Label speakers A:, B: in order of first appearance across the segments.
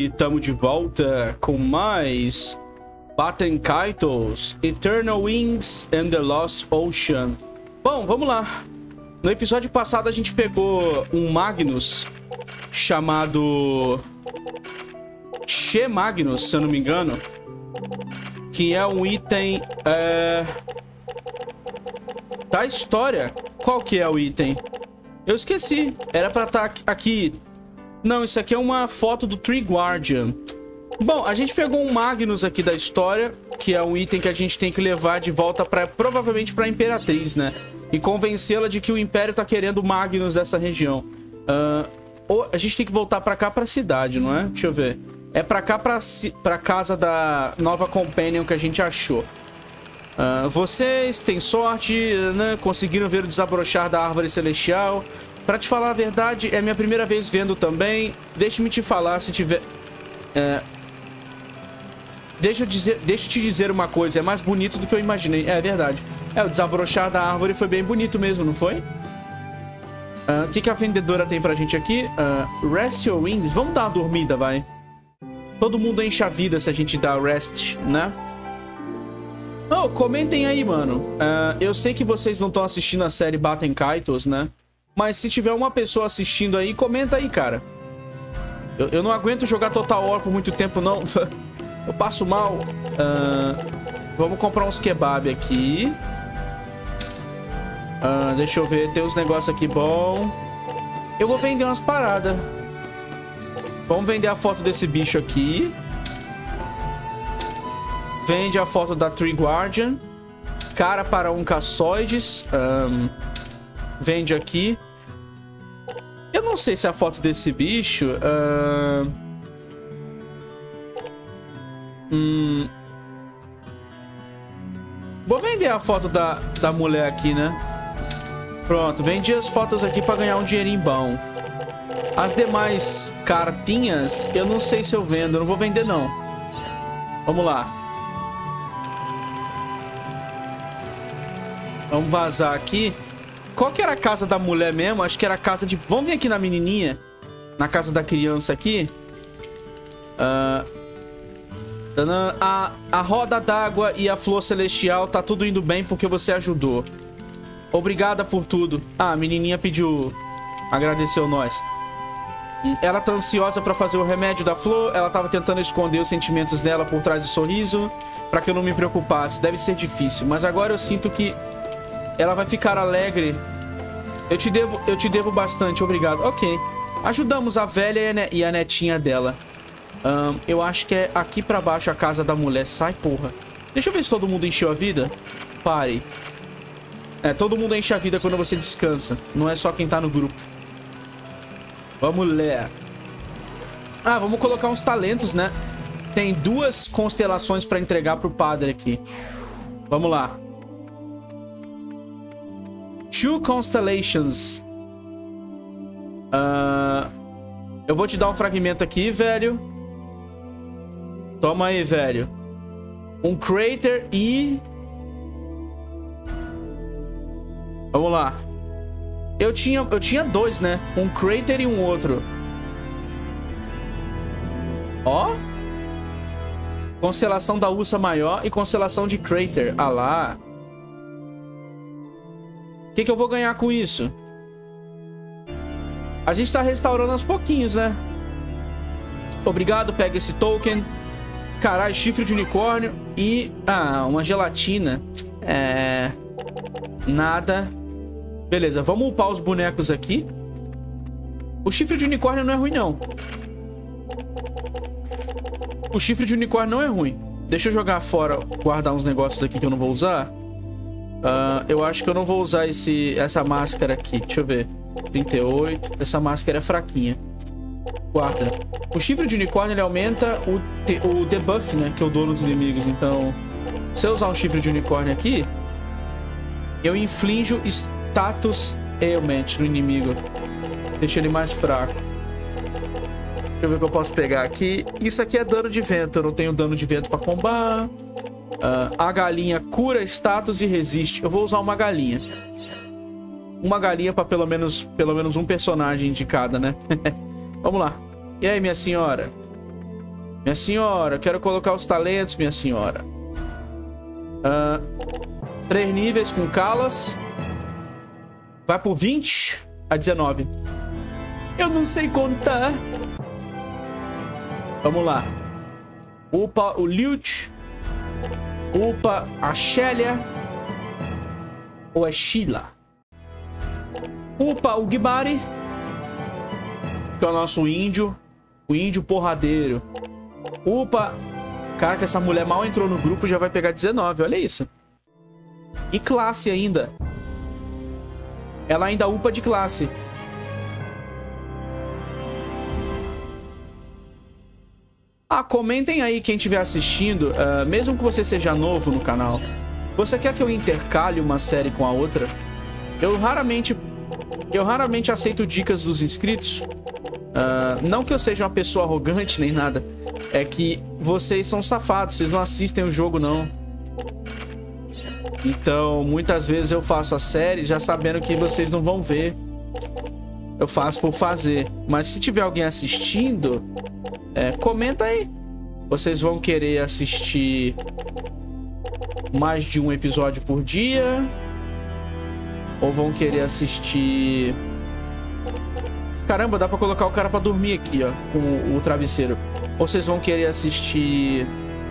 A: E tamo de volta com mais Baten Kaitos, Eternal Wings and the Lost Ocean. Bom, vamos lá. No episódio passado a gente pegou um Magnus chamado She Magnus, se eu não me engano, que é um item da história. Qual que é o item? Eu esqueci. Era pra estar aqui. Não, isso aqui é uma foto do Tree Guardian. Bom, a gente pegou um Magnus aqui da história, que é um item que a gente tem que levar de volta provavelmente pra Imperatriz, né? E convencê-la de que o Império tá querendo Magnus dessa região. Ou a gente tem que voltar pra cá, pra cidade, não é? Deixa eu ver. É pra cá, pra casa da nova Companion que a gente achou. Vocês têm sorte, né? Conseguiram ver o desabrochar da Árvore Celestial. Pra te falar a verdade, é minha primeira vez vendo também. Deixe-me te falar se tiver... Deixa eu te dizer uma coisa. É mais bonito do que eu imaginei. É verdade. O desabrochar da árvore foi bem bonito mesmo, não foi? O que a vendedora tem pra gente aqui? Rest your wings. Vamos dar uma dormida, vai. Todo mundo enche a vida se a gente dá rest, né? Oh, comentem aí, mano. Eu sei que vocês não estão assistindo a série Baten Kaitos, né? Mas se tiver uma pessoa assistindo aí, comenta aí, cara. Eu não aguento jogar Total War por muito tempo, não. Eu passo mal. Vamos comprar uns kebab aqui. Deixa eu ver. Tem uns negócios aqui bom. Eu vou vender umas paradas. Vamos vender a foto desse bicho aqui. Vende a foto da Tree Guardian. Cara para um caçoides. Vende aqui. Eu não sei se a foto desse bicho... Vou vender a foto da mulher aqui, né? Pronto, vendi as fotos aqui pra ganhar um dinheirinho bom. As demais cartinhas, eu não sei se eu vendo. Eu não vou vender, não. Vamos lá. Vamos vazar aqui. Qual que era a casa da mulher mesmo? Acho que era a casa de... Vamos vir aqui na menininha. Na casa da criança aqui. A roda d'água e a flor celestial tá tudo indo bem porque você ajudou. Obrigada por tudo. A menininha pediu... Agradeceu nós. Ela tá ansiosa pra fazer o remédio da flor. Ela tava tentando esconder os sentimentos dela por trás do sorriso, pra que eu não me preocupasse. Deve ser difícil, mas agora eu sinto que ela vai ficar alegre. Eu te devo bastante, obrigado. Ok. Ajudamos a velha e a netinha dela. Eu acho que é aqui pra baixo a casa da mulher. Sai, porra. Deixa eu ver se todo mundo encheu a vida. Pare. Todo mundo enche a vida quando você descansa. Não é só quem tá no grupo. Vamos ler. Vamos colocar uns talentos, né? Tem 2 constelações pra entregar pro padre aqui. Vamos lá. 2 constellations. Eu vou te dar um fragmento aqui, velho. Toma aí, velho. Um crater e... Vamos lá. Eu tinha 2, né? Um crater e um outro. Ó. Constelação da Ursa Maior e constelação de Crater. Ah lá. O que eu vou ganhar com isso? A gente tá restaurando aos pouquinhos, né? Obrigado, pega esse token. Caralho, chifre de unicórnio e... uma gelatina. Nada. Beleza, vamos upar os bonecos aqui. O chifre de unicórnio não é ruim, não. O chifre de unicórnio não é ruim. Deixa eu jogar fora, guardar uns negócios aqui que eu não vou usar. Eu acho que eu não vou usar essa máscara aqui. Deixa eu ver. 38. Essa máscara é fraquinha. Guarda. O chifre de unicórnio, ele aumenta o debuff, né? Que eu dou nos inimigos. Então, se eu usar um chifre de unicórnio aqui, eu inflijo status ailment no inimigo. Deixa ele mais fraco. Deixa eu ver o que eu posso pegar aqui. Isso aqui é dano de vento. Eu não tenho dano de vento pra combar. A galinha cura status e resiste. Eu vou usar uma galinha. Uma galinha pra pelo menos um personagem de cada, né? Vamos lá. E aí, minha senhora? Minha senhora, quero colocar os talentos, minha senhora. 3 níveis com Calas. Vai por 20 a 19. Eu não sei contar. Vamos lá. Upa o Liut. Upa a Shelia. Ou é Sheila? Upa o Gibari. Que é o nosso índio. O índio porradeiro. Upa. Caraca, essa mulher mal entrou no grupo, já vai pegar 19. Olha isso. E classe ainda. Ela ainda upa de classe. Comentem aí quem estiver assistindo. Mesmo que você seja novo no canal. Você quer que eu intercale uma série com a outra? Eu raramente aceito dicas dos inscritos. Não que eu seja uma pessoa arrogante nem nada. É que vocês são safados. Vocês não assistem o jogo, não. Então, muitas vezes eu faço a série já sabendo que vocês não vão ver. Eu faço por fazer. Mas se tiver alguém assistindo, comenta aí. Vocês vão querer assistir mais de um episódio por dia? Ou vão querer assistir... Caramba, dá pra colocar o cara pra dormir aqui, ó, com o travesseiro. Ou vocês vão querer assistir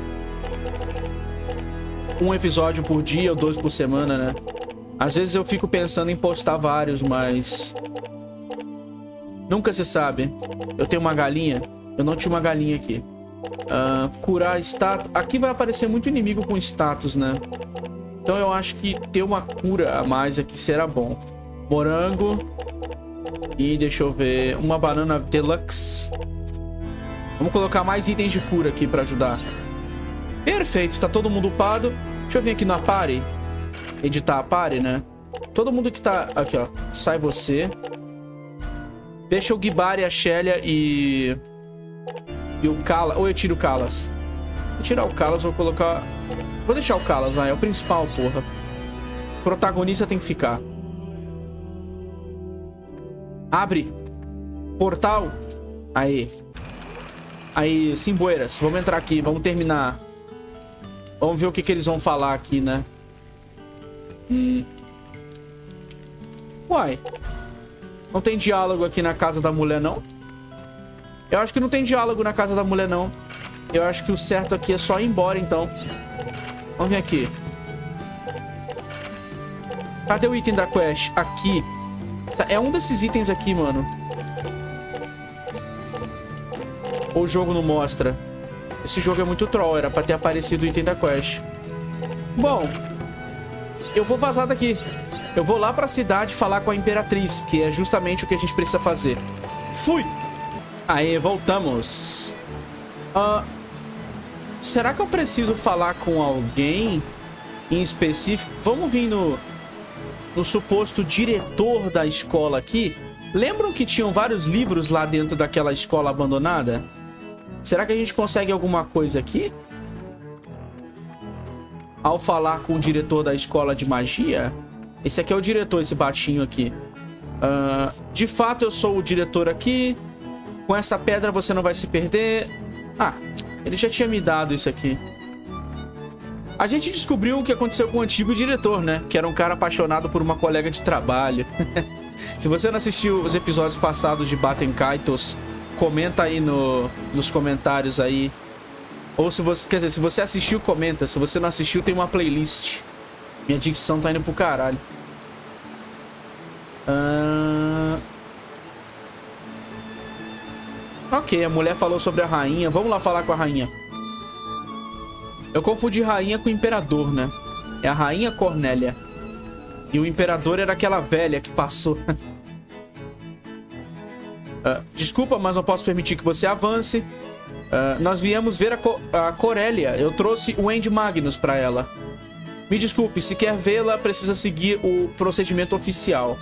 A: um episódio por dia ou 2 por semana, né? Às vezes eu fico pensando em postar vários, mas... nunca se sabe. Eu tenho uma galinha. Eu não tinha uma galinha aqui. Curar status. Aqui vai aparecer muito inimigo com status, né? Então eu acho que ter uma cura a mais aqui será bom. Morango. E deixa eu ver. Uma banana deluxe. Vamos colocar mais itens de cura aqui pra ajudar. Perfeito. Tá todo mundo upado. Deixa eu vir aqui na party. Editar a party, né? Todo mundo que tá... aqui, ó. Sai você. Deixa o Gibari, a Shelia e o Calas. Ou eu tiro o Calas. Vou tirar o Calas, vou colocar... vou deixar o Calas, vai. É o principal, porra. O protagonista tem que ficar. Abre. Portal. Aí. Aí, Simboeiras. Vamos entrar aqui, vamos terminar. Vamos ver o que eles vão falar aqui, né? Uai. Não tem diálogo aqui na casa da mulher, não? Eu acho que não tem diálogo na casa da mulher, não. Eu acho que o certo aqui é só ir embora, então. Vamos vir aqui. Cadê o item da quest? Aqui. É um desses itens aqui, mano. Ou o jogo não mostra? Esse jogo é muito troll. Era pra ter aparecido o item da quest. Bom. Eu vou vazar daqui. Eu vou lá pra cidade falar com a Imperatriz, que é justamente o que a gente precisa fazer. Fui! Aí, voltamos. Será que eu preciso falar com alguém em específico? Vamos vir no suposto diretor da escola aqui. Lembram que tinham vários livros lá dentro daquela escola abandonada? Será que a gente consegue alguma coisa aqui? Ao falar com o diretor da escola de magia... Esse aqui é o diretor, esse baixinho aqui. De fato, eu sou o diretor aqui. Com essa pedra você não vai se perder. Ah, ele já tinha me dado isso aqui. A gente descobriu o que aconteceu com o antigo diretor, né? Que era um cara apaixonado por uma colega de trabalho. Se você não assistiu os episódios passados de Baten Kaitos, comenta aí nos comentários aí. Ou se você... quer dizer, se você assistiu, comenta. Se você não assistiu, tem uma playlist. Minha dicção tá indo pro caralho. Ok, a mulher falou sobre a rainha. Vamos lá falar com a rainha. Eu confundi rainha com imperador, né? É a rainha Cornélia. E o imperador era aquela velha que passou. Desculpa, mas não posso permitir que você avance. Nós viemos ver a Corélia. Eu trouxe o End Magnus pra ela. Me desculpe, se quer vê-la, precisa seguir o procedimento oficial.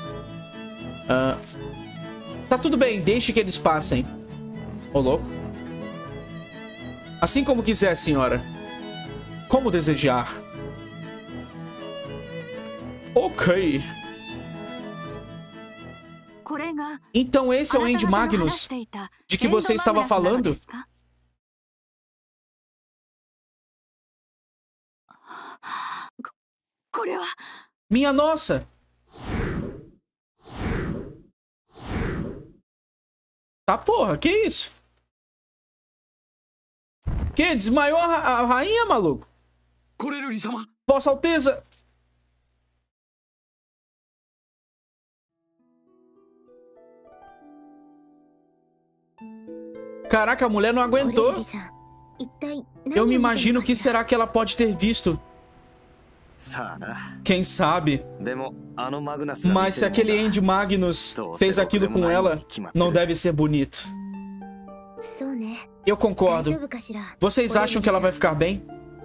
A: Tá tudo bem, deixe que eles passem. Ô, louco. Assim como quiser, senhora. Como desejar. Ok. Então esse é o End Magnus de que você estava falando? Minha nossa! Tá porra, que isso? Que? Desmaiou a rainha, maluco? Vossa Alteza! Caraca, a mulher não aguentou. Eu me imagino o que será que ela pode ter visto. Quem sabe? Mas se aquele End Magnus fez aquilo com ela, não deve ser bonito. Eu concordo. Vocês acham que ela vai ficar bem?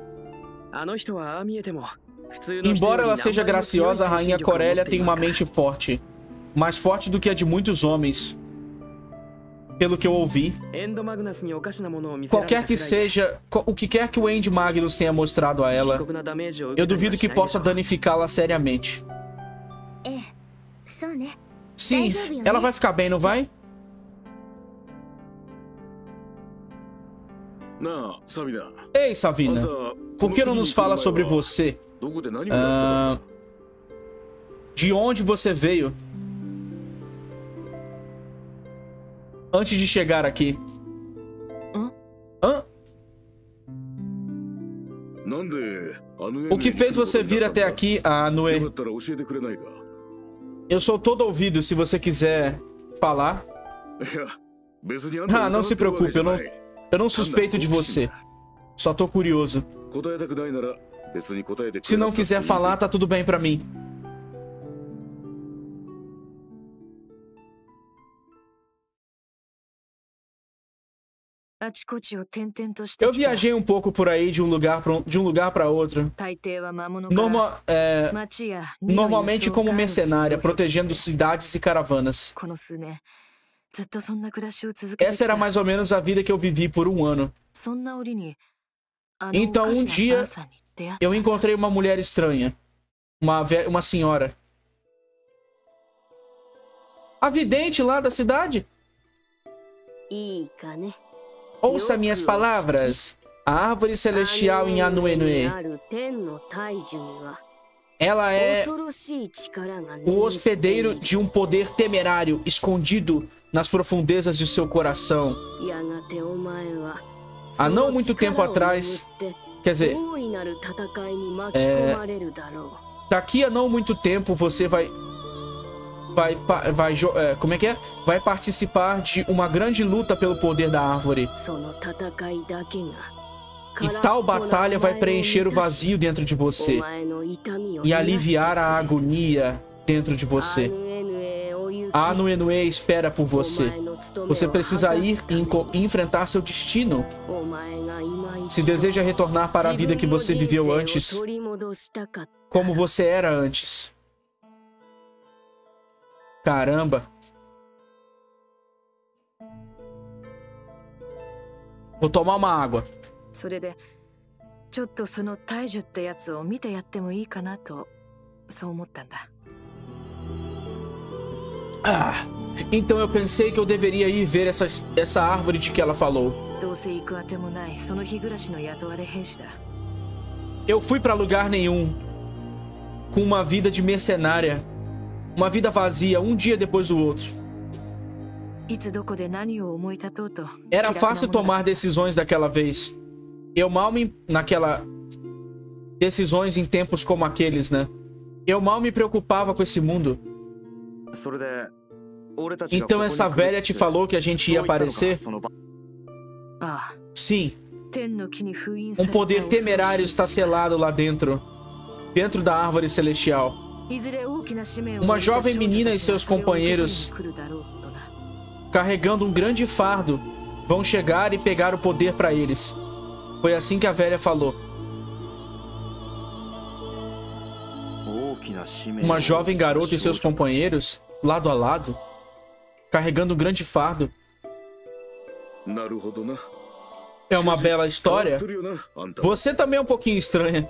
A: Embora ela seja graciosa, a rainha Corélia tem uma mente forte. Mais forte do que a de muitos homens. Pelo que eu ouvi. Qualquer que seja, o que quer que o End Magnus tenha mostrado a ela, eu duvido que possa danificá-la seriamente. Sim, ela vai ficar bem, não vai? Ei, Savina, por que não nos fala sobre você? De onde você veio? Antes de chegar aqui. Hã? O que fez você vir até aqui, Anue? Eu sou todo ouvido se você quiser falar. Não se preocupe, eu não suspeito de você. Só tô curioso. Se não quiser falar, tá tudo bem pra mim. Eu viajei um pouco por aí de um lugar para outro. Normalmente como mercenária, protegendo cidades e caravanas. Essa era mais ou menos a vida que eu vivi por um ano. Então um dia eu encontrei uma mulher estranha. Uma senhora. A vidente lá da cidade. Ouça minhas palavras. A árvore celestial em Anuenue. Ela é o hospedeiro de um poder temerário escondido nas profundezas de seu coração. Há não muito tempo atrás, quer dizer, daqui a não muito tempo você vai participar de uma grande luta pelo poder da árvore. E tal batalha vai preencher o vazio dentro de você e aliviar a agonia dentro de você. A Anuenue espera por você. Você precisa ir e enfrentar seu destino. Se deseja retornar para a vida que você viveu antes, como você era antes. Caramba. Vou tomar uma água. Então eu pensei que eu deveria ir ver essa árvore de que ela falou. Eu fui pra lugar nenhum. Com uma vida de mercenária. Uma vida vazia, um dia depois do outro. Era fácil tomar decisões daquela vez. Eu mal me... Decisões em tempos como aqueles, né? Eu mal me preocupava com esse mundo. Então essa velha te falou que a gente ia aparecer? Sim. Um poder temerário está selado lá dentro. Dentro da árvore celestial. Uma jovem menina e seus companheiros, carregando um grande fardo, vão chegar e pegar o poder para eles. Foi assim que a velha falou. Uma jovem garota e seus companheiros, lado a lado, carregando um grande fardo. É uma bela história. Você também é um pouquinho estranha.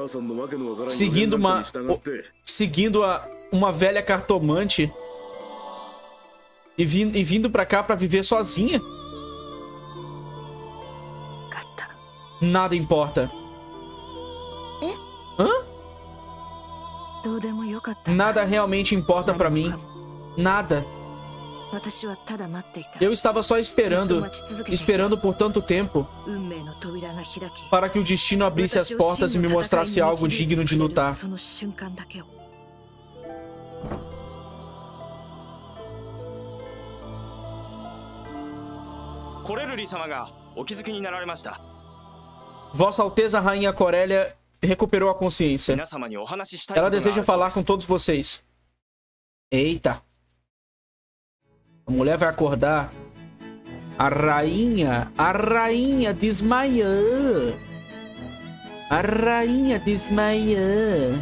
A: Seguindo uma velha cartomante e vindo pra cá pra viver sozinha. Nada importa. Hã? Nada realmente importa pra mim. Nada. Eu estava só esperando por tanto tempo para que o destino abrisse as portas e me mostrasse algo digno de lutar. Vossa Alteza Rainha Corélia recuperou a consciência. Ela deseja falar com todos vocês. Eita. A mulher vai acordar. A rainha desmaiou. A rainha desmaiou.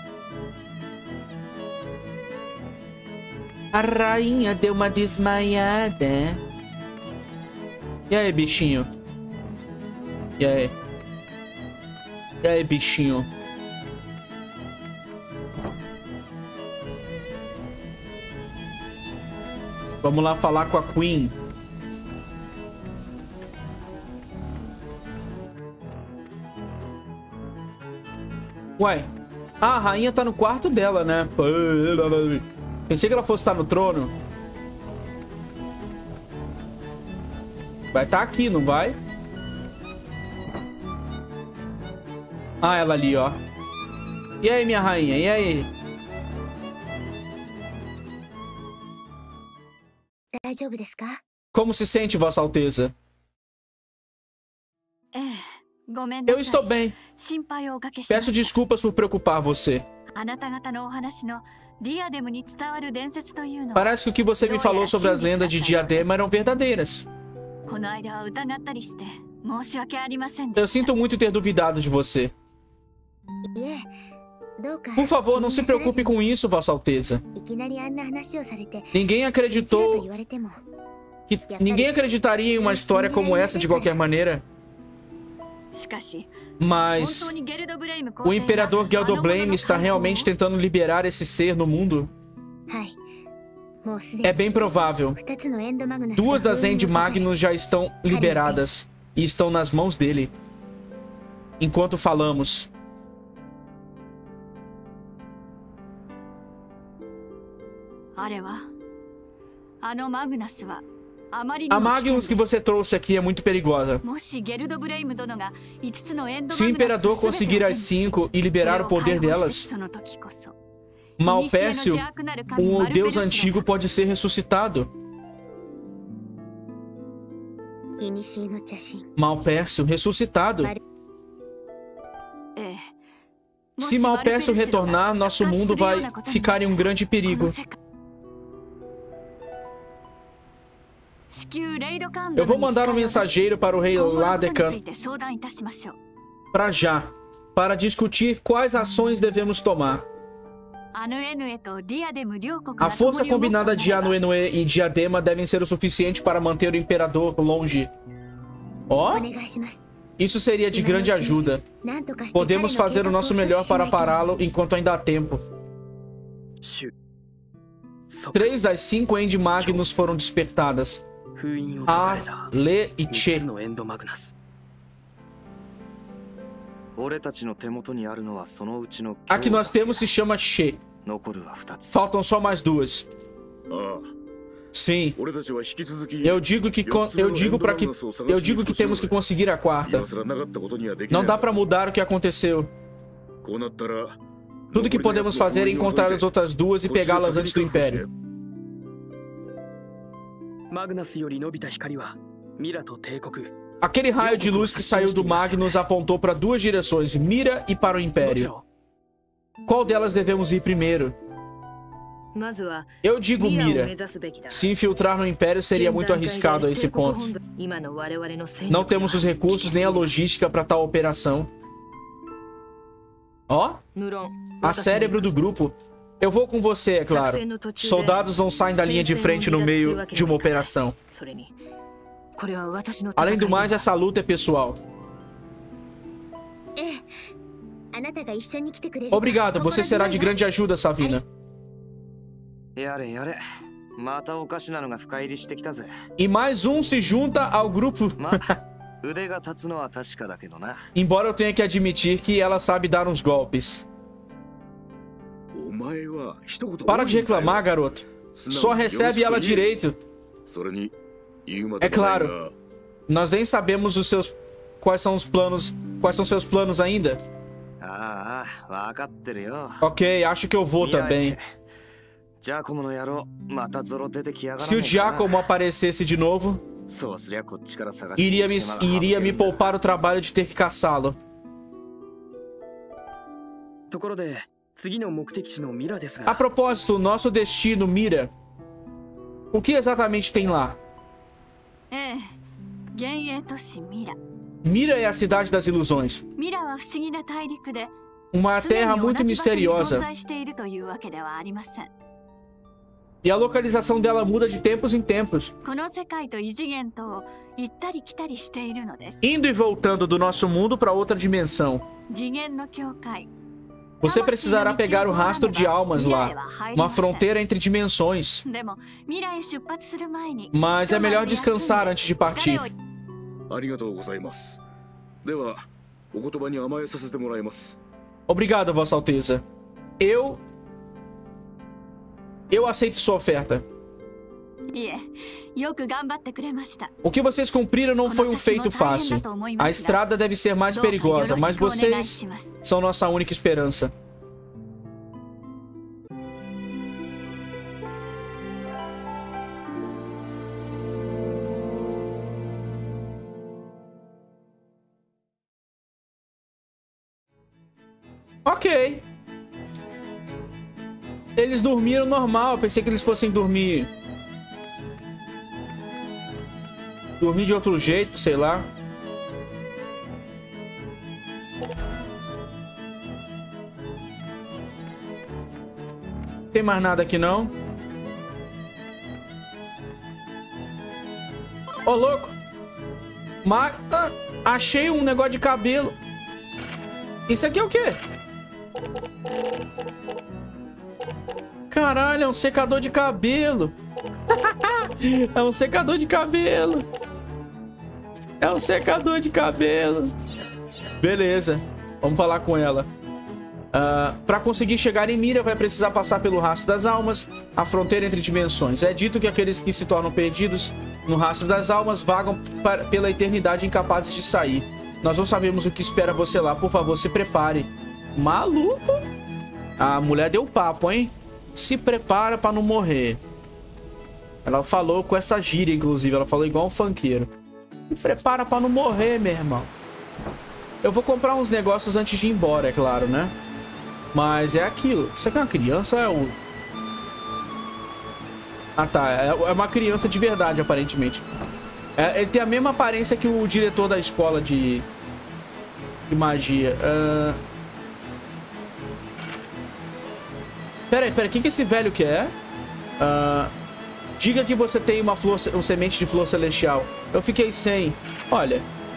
A: A rainha deu uma desmaiada. E aí, bichinho? E aí? E aí, bichinho? Vamos lá falar com a Queen. Ué. Ah, a rainha tá no quarto dela, né? Pensei que ela fosse estar no trono. Vai estar aqui, não vai? Ah, ela ali, ó. E aí, minha rainha? E aí? Como se sente, Vossa Alteza? Eu estou bem. Peço desculpas por preocupar você. Parece que o que você me falou sobre as lendas de Diadema eram verdadeiras. Eu sinto muito ter duvidado de você. Por favor, não se preocupe com isso, Vossa Alteza. Ninguém acreditaria em uma história como essa de qualquer maneira. Mas o Imperador Geldoblame está realmente tentando liberar esse ser no mundo? É bem provável. 2 das End Magnus já estão liberadas e estão nas mãos dele. Enquanto falamos. A Magnus que você trouxe aqui é muito perigosa. Se o Imperador conseguir as 5 e liberar o poder delas, Malpércio, um deus antigo, pode ser ressuscitado. Malpércio ressuscitado. Se Malpércio retornar, nosso mundo vai ficar em um grande perigo. Eu vou mandar um mensageiro para o rei Ladekan para discutir quais ações devemos tomar. A força combinada de Anu-Enue e Diadema devem ser o suficiente para manter o Imperador longe. Ó, isso seria de grande ajuda. Podemos fazer o nosso melhor para pará-lo enquanto ainda há tempo. 3 das 5 End Magnus foram despertadas. A, Le e Che. A que nós temos se chama Che. Faltam só mais 2. Sim. Eu digo que temos que conseguir a 4ª. Não dá pra mudar o que aconteceu. Tudo que podemos fazer é encontrar as outras 2 e pegá-las antes do Império. Aquele raio de luz que saiu do Magnus apontou para 2 direções, Mira e para o Império. Qual delas devemos ir primeiro? Eu digo Mira. Se infiltrar no Império seria muito arriscado a esse ponto. Não temos os recursos nem a logística para tal operação. Ó, a cérebro do grupo. Eu vou com você, é claro. Soldados não saem da linha de frente no meio de uma operação. Além do mais, essa luta é pessoal. Obrigado, você será de grande ajuda, Savina. E mais um se junta ao grupo. Embora eu tenha que admitir que ela sabe dar uns golpes. Para de reclamar, garoto. Só recebe ela direito. É claro. Nós nem sabemos os seus... Quais são os planos... Quais são seus planos ainda? Ok, acho que eu vou também. Se o Giacomo aparecesse de novo, iria me poupar o trabalho de ter que caçá-lo. A propósito, nosso destino, Mira. O que exatamente tem lá? Mira é a cidade das ilusões. Uma terra muito misteriosa. E a localização dela muda de tempos em tempos. Indo e voltando do nosso mundo para outra dimensão. Você precisará pegar o rastro de almas lá. Uma fronteira entre dimensões. Mas é melhor descansar antes de partir. Obrigado, Vossa Alteza. Eu aceito sua oferta. O que vocês cumpriram não foi um feito fácil. A estrada deve ser mais perigosa, mas vocês são nossa única esperança. Ok. Eles dormiram normal. Eu pensei que eles fossem dormir de outro jeito, sei lá. Tem mais nada aqui não. Ô, louco. Achei um negócio de cabelo. Isso aqui é o quê? Caralho, é um secador de cabelo. É um secador de cabelo. É um secador de cabelo. Beleza. Vamos falar com ela. Para conseguir chegar em Mira, vai precisar passar pelo rastro das almas, a fronteira entre dimensões. É dito que aqueles que se tornam perdidos no rastro das almas vagam pela eternidade incapazes de sair. Nós não sabemos o que espera você lá. Por favor, se prepare. Maluco? A mulher deu papo, hein? Se prepara pra não morrer. Ela falou com essa gíria, inclusive. Ela falou igual um funkeiro. Se prepara pra não morrer, meu irmão. Eu vou comprar uns negócios antes de ir embora, é claro, né? Mas é aquilo. Isso aqui é uma criança ou é um... Ah, tá. É uma criança de verdade, aparentemente. Ele tem a mesma aparência que o diretor da escola de magia. Pera aí, o que esse velho quer? Diga que você tem uma semente de flor celestial. Eu fiquei sem. Olha.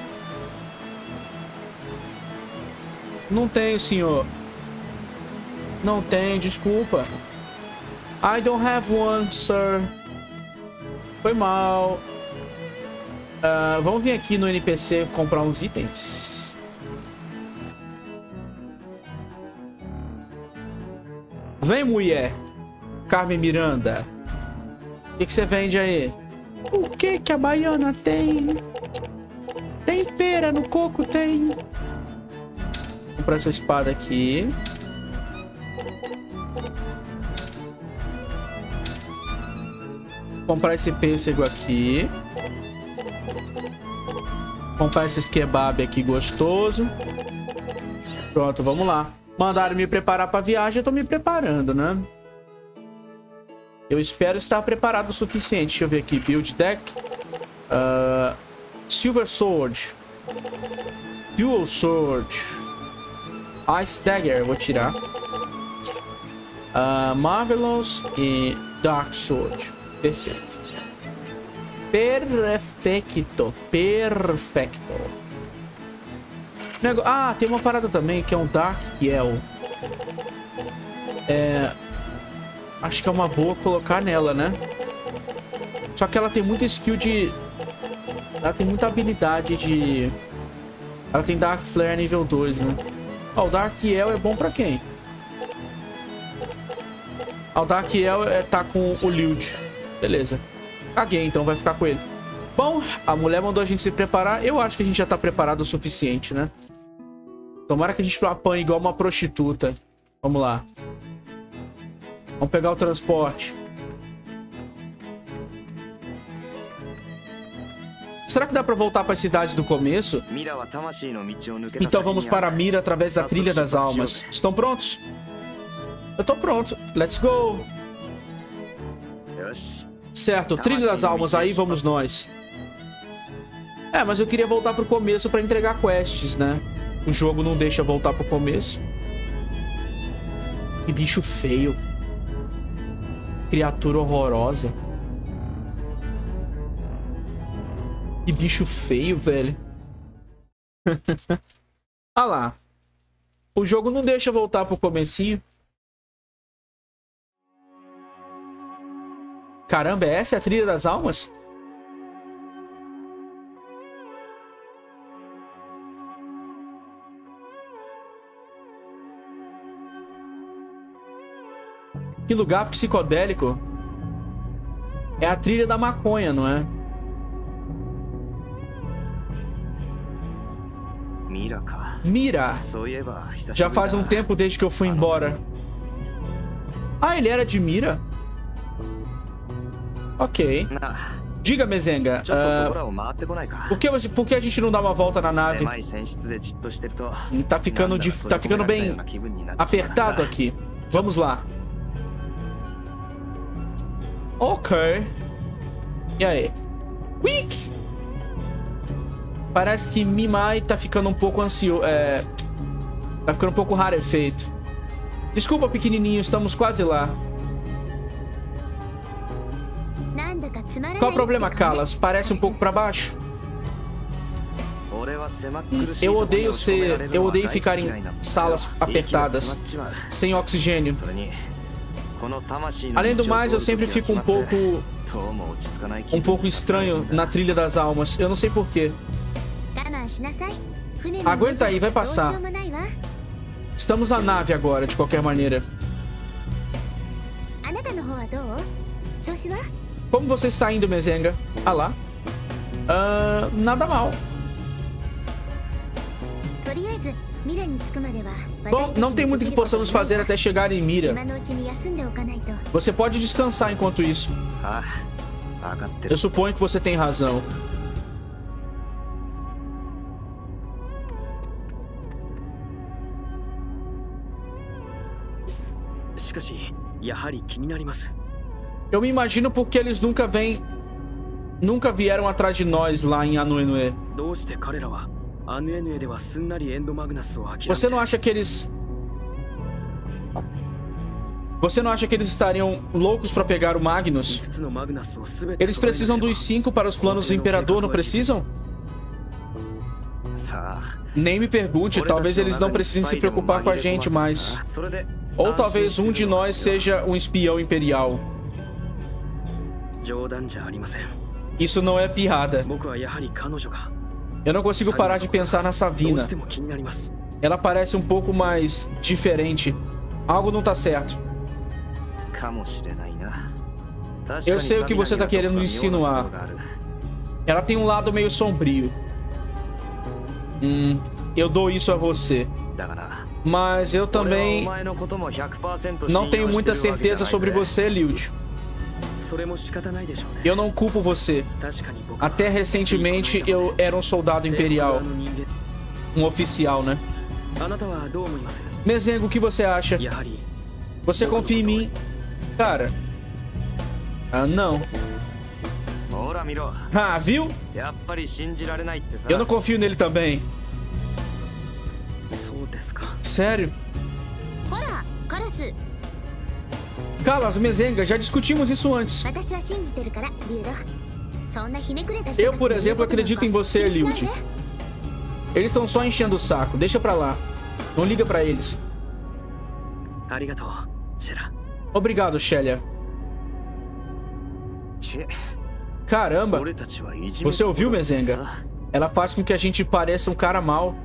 A: Não tenho, senhor. Não tenho, desculpa. I don't have one, sir. Foi mal. Vamos vir aqui no NPC comprar uns itens. Vem, mulher. Carmen Miranda. O que você vende aí? O que que a baiana tem? Tem pera no coco, tem. Vou comprar essa espada aqui. Vou comprar esse pêssego aqui. Vou comprar esse kebab aqui gostoso. Pronto, vamos lá. Mandaram me preparar para a viagem, eu tô me preparando, né? Eu espero estar preparado o suficiente. Deixa eu ver aqui. Build deck. Silver Sword. Dual Sword. Ice Dagger, vou tirar. Marvelous e Dark Sword. Perfeito. Perfecto. Perfecto. Tem uma parada também que é um Dark Yell. Acho que é uma boa colocar nela, né? Só que ela tem muita skill de... Ela tem muita habilidade de... Ela tem Dark Flare nível 2, né? O Dark Yell é bom pra quem? Ah, o Darkiel tá com o Liud. Beleza. Caguei, então vai ficar com ele. Bom, a mulher mandou a gente se preparar. Eu acho que a gente já tá preparado o suficiente, né? Tomara que a gente não apanhe igual uma prostituta. Vamos lá. Vamos pegar o transporte. Será que dá pra voltar pra cidade do começo? Então vamos para Mira através da Trilha das Almas. Estão prontos? Eu tô pronto. Let's go. Certo, Trilha das Almas, aí vamos nós. É, mas eu queria voltar pro começo pra entregar quests, né? O jogo não deixa voltar pro começo. Que bicho feio. Criatura horrorosa. Que bicho feio, velho. Ah lá. O jogo não deixa voltar pro comecinho. Caramba, essa é a Trilha das Almas? Que lugar psicodélico. É a trilha da maconha, não é? Mira. Já faz um tempo desde que eu fui embora. Ah, ele era de Mira? Ok. Diga, Mezenga. Por que a gente não dá uma volta na nave? Tá ficando bem apertado aqui. Vamos lá. Ok. E aí? Quick! Parece que Mimai tá ficando um pouco ansioso. Tá ficando um pouco rarefeito. Desculpa, pequenininho, estamos quase lá. Qual o problema, Kalas? Parece um pouco pra baixo. Eu odeio ficar em salas apertadas, sem oxigênio. Além do mais, eu sempre fico um pouco estranho na Trilha das Almas. Eu não sei porquê. Aguenta aí, vai passar. Estamos na nave agora, de qualquer maneira. Como você está indo, Mezenga? Ah lá. Nada mal. Bom, não tem muito que possamos fazer até chegar em Mira. Você pode descansar enquanto isso. Eu suponho que você tem razão. Eu me imagino porque eles nunca vieram atrás de nós lá em Anuenue. Você não acha que eles... Você não acha que eles estariam loucos para pegar o Magnus? Eles precisam dos 5 para os planos do Imperador, não precisam? Nem me pergunte, talvez eles não precisem se preocupar com a gente mais. Ou talvez um de nós seja um espião imperial. Isso não é piada. Eu não consigo parar de pensar na Savina. Ela parece um pouco mais diferente. Algo não tá certo. Eu sei o que você tá querendo insinuar. Ela tem um lado meio sombrio. Eu dou isso a você. Mas eu também não tenho muita certeza sobre você, Liud. Eu não culpo você. Até recentemente eu era um soldado imperial. Um oficial, né? Mezenga, o que você acha? Você confia em mim? Cara... não. Ah, viu? Eu não confio nele também. Sério? Kalas, Mezenga, já discutimos isso antes. Eu, por exemplo, acredito em você, Liud. Eles estão só enchendo o saco. Deixa pra lá. Não liga pra eles. Obrigado, Shelia. Caramba. Você ouviu, Mezenga? Ela faz com que a gente pareça um cara mau.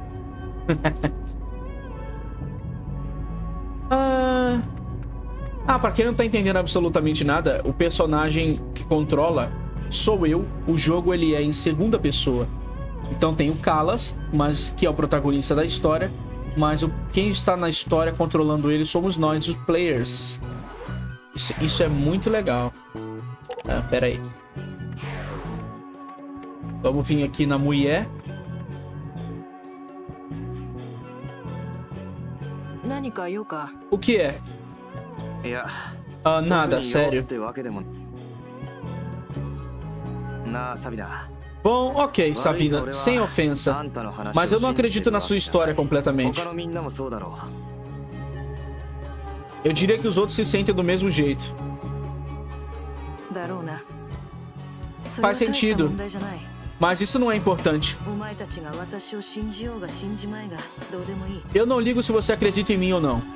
A: Ah, pra quem não tá entendendo absolutamente nada, o personagem que controla sou eu. O jogo, ele é em segunda pessoa. Então tem o Callas, mas que é o protagonista da história. Mas quem está na história controlando ele somos nós, os players. Isso é muito legal. Ah, pera aí. Vamos vir aqui na mulher. O que é? Ah, nada, sério. Bom, ok, Sabina, sem ofensa. Mas eu não acredito na sua história completamente. Eu diria que os outros se sentem do mesmo jeito. Faz sentido. Mas isso não é importante. Eu não ligo se você acredita em mim ou não.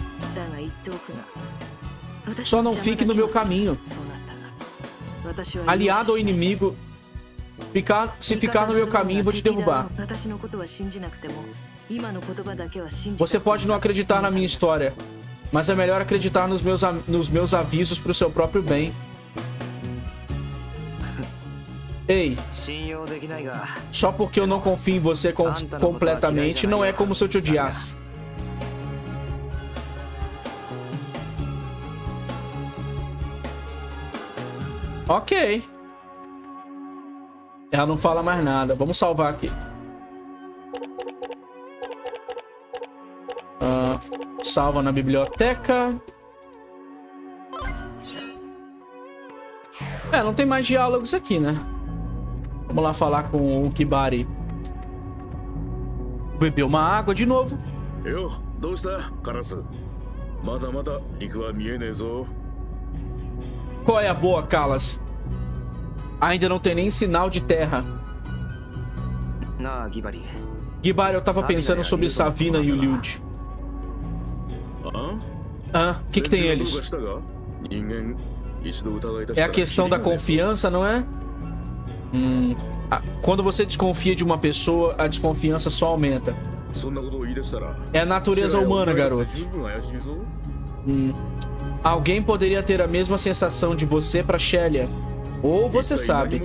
A: Só não fique no meu caminho. Aliado ou inimigo, se ficar no meu caminho, vou te derrubar. Você pode não acreditar na minha história, mas é melhor acreditar nos meus avisos para o seu próprio bem. Ei, só porque eu não confio em você completamente, não é como se eu te odiasse. Ok. Ela não fala mais nada. Vamos salvar aqui. Salva na biblioteca. Não tem mais diálogos aqui, né? Vamos lá falar com o Kibari. Bebeu uma água de novo. Qual é a boa, Callas? Ainda não tem nem sinal de terra. Gibari, eu tava pensando sobre Savina e o Liud. O que tem eles? É a questão da confiança, não é? Quando você desconfia de uma pessoa, a desconfiança só aumenta. É a natureza humana, garoto. Alguém poderia ter a mesma sensação de você pra Shelia. Ou você sabe.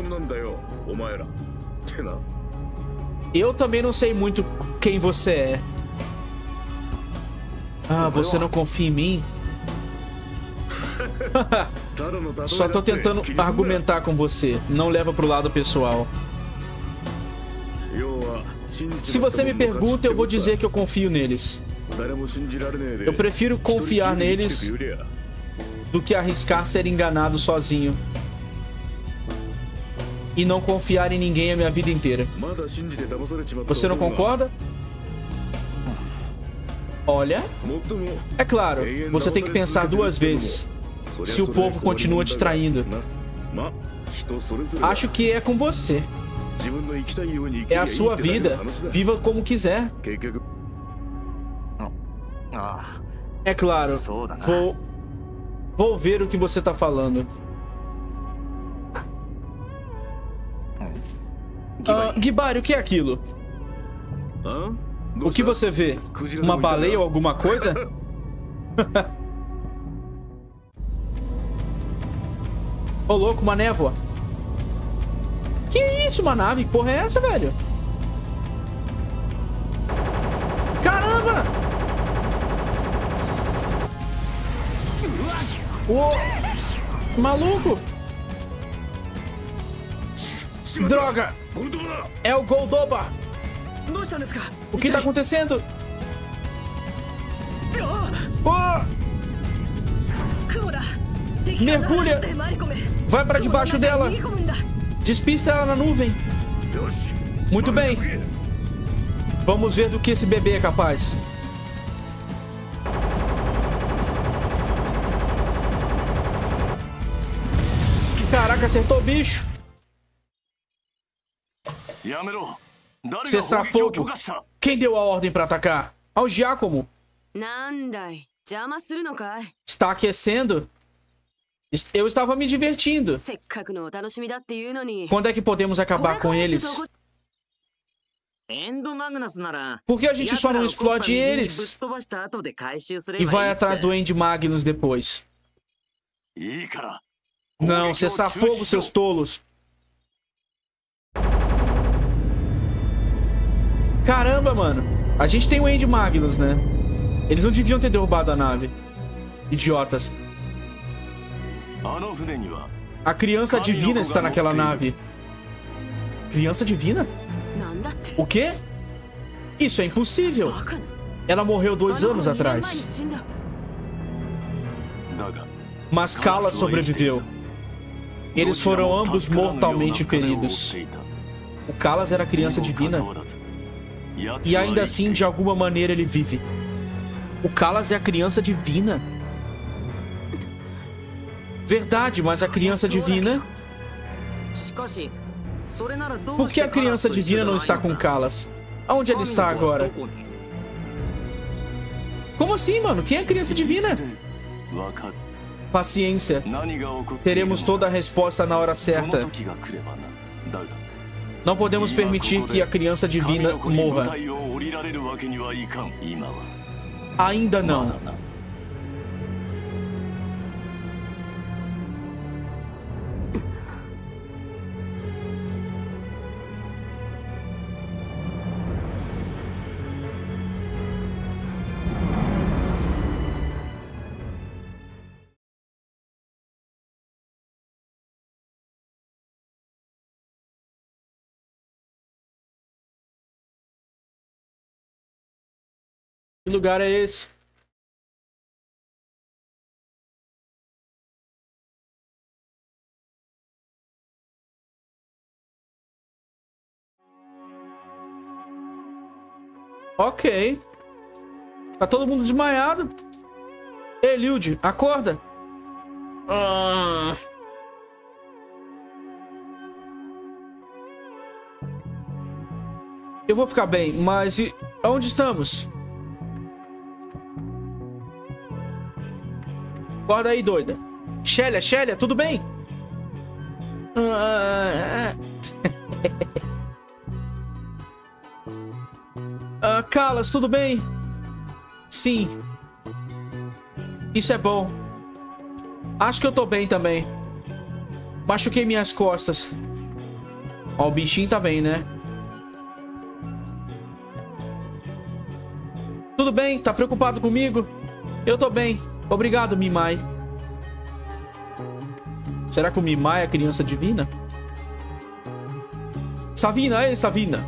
A: Eu também não sei muito quem você é. Você não confia em mim? Só tô tentando argumentar com você. Não leva pro lado pessoal. Se você me pergunta, eu vou dizer que eu confio neles. Eu prefiro confiar neles do que arriscar ser enganado sozinho e não confiar em ninguém a minha vida inteira. Você não concorda? Olha, é claro, você tem que pensar duas vezes se o povo continua te traindo. Acho que é com você. É a sua vida. Viva como quiser. É claro, vou ver o que você tá falando. Gibari, o que é aquilo? O que você vê? Uma baleia ou alguma coisa? Ô, louco, uma névoa. Que isso, uma nave? Que porra é essa, velho? Caramba! Ô, maluco! Droga! É o Goldoba! O que tá acontecendo? Oh! Mergulha! Vai pra debaixo dela! Despista ela na nuvem! Muito bem! Vamos ver do que esse bebê é capaz. Caraca, acertou o bicho! Cessar fogo! Quem deu a ordem pra atacar? Ao Giacomo! Está aquecendo? Eu estava me divertindo. Quando é que podemos acabar com eles? Por que a gente só não explode eles? E vai atrás do End Magnus depois. Não, cessar fogo, seus tolos. Caramba, mano. A gente tem o End Magnus, né? Eles não deviam ter derrubado a nave. Idiotas. A criança divina está naquela nave. Criança divina? O quê? Isso é impossível. Ela morreu 2 anos atrás. Mas Kala sobreviveu. Eles foram ambos mortalmente feridos. O Kalas era a criança divina. E ainda assim, de alguma maneira, ele vive. O Kalas é a criança divina. Verdade, mas a criança divina... Por que a criança divina não está com Kalas? Aonde ele está agora? Como assim, mano? Quem é a criança divina? Paciência. Teremos toda a resposta na hora certa. Não podemos permitir que a criança divina morra. Ainda não. Que lugar é esse? Ok. Tá todo mundo desmaiado. Eliud, acorda. Eu vou ficar bem, mas onde estamos? Acorda aí, doida. Shelia, tudo bem? Kalas, tudo bem? Sim. Isso é bom. Acho que eu tô bem também. Machuquei minhas costas. Ó, o bichinho tá bem, né? Tudo bem? Tá preocupado comigo? Eu tô bem. Obrigado, Mimai. Será que o Mimai é a criança divina? Savina, ei, Savina.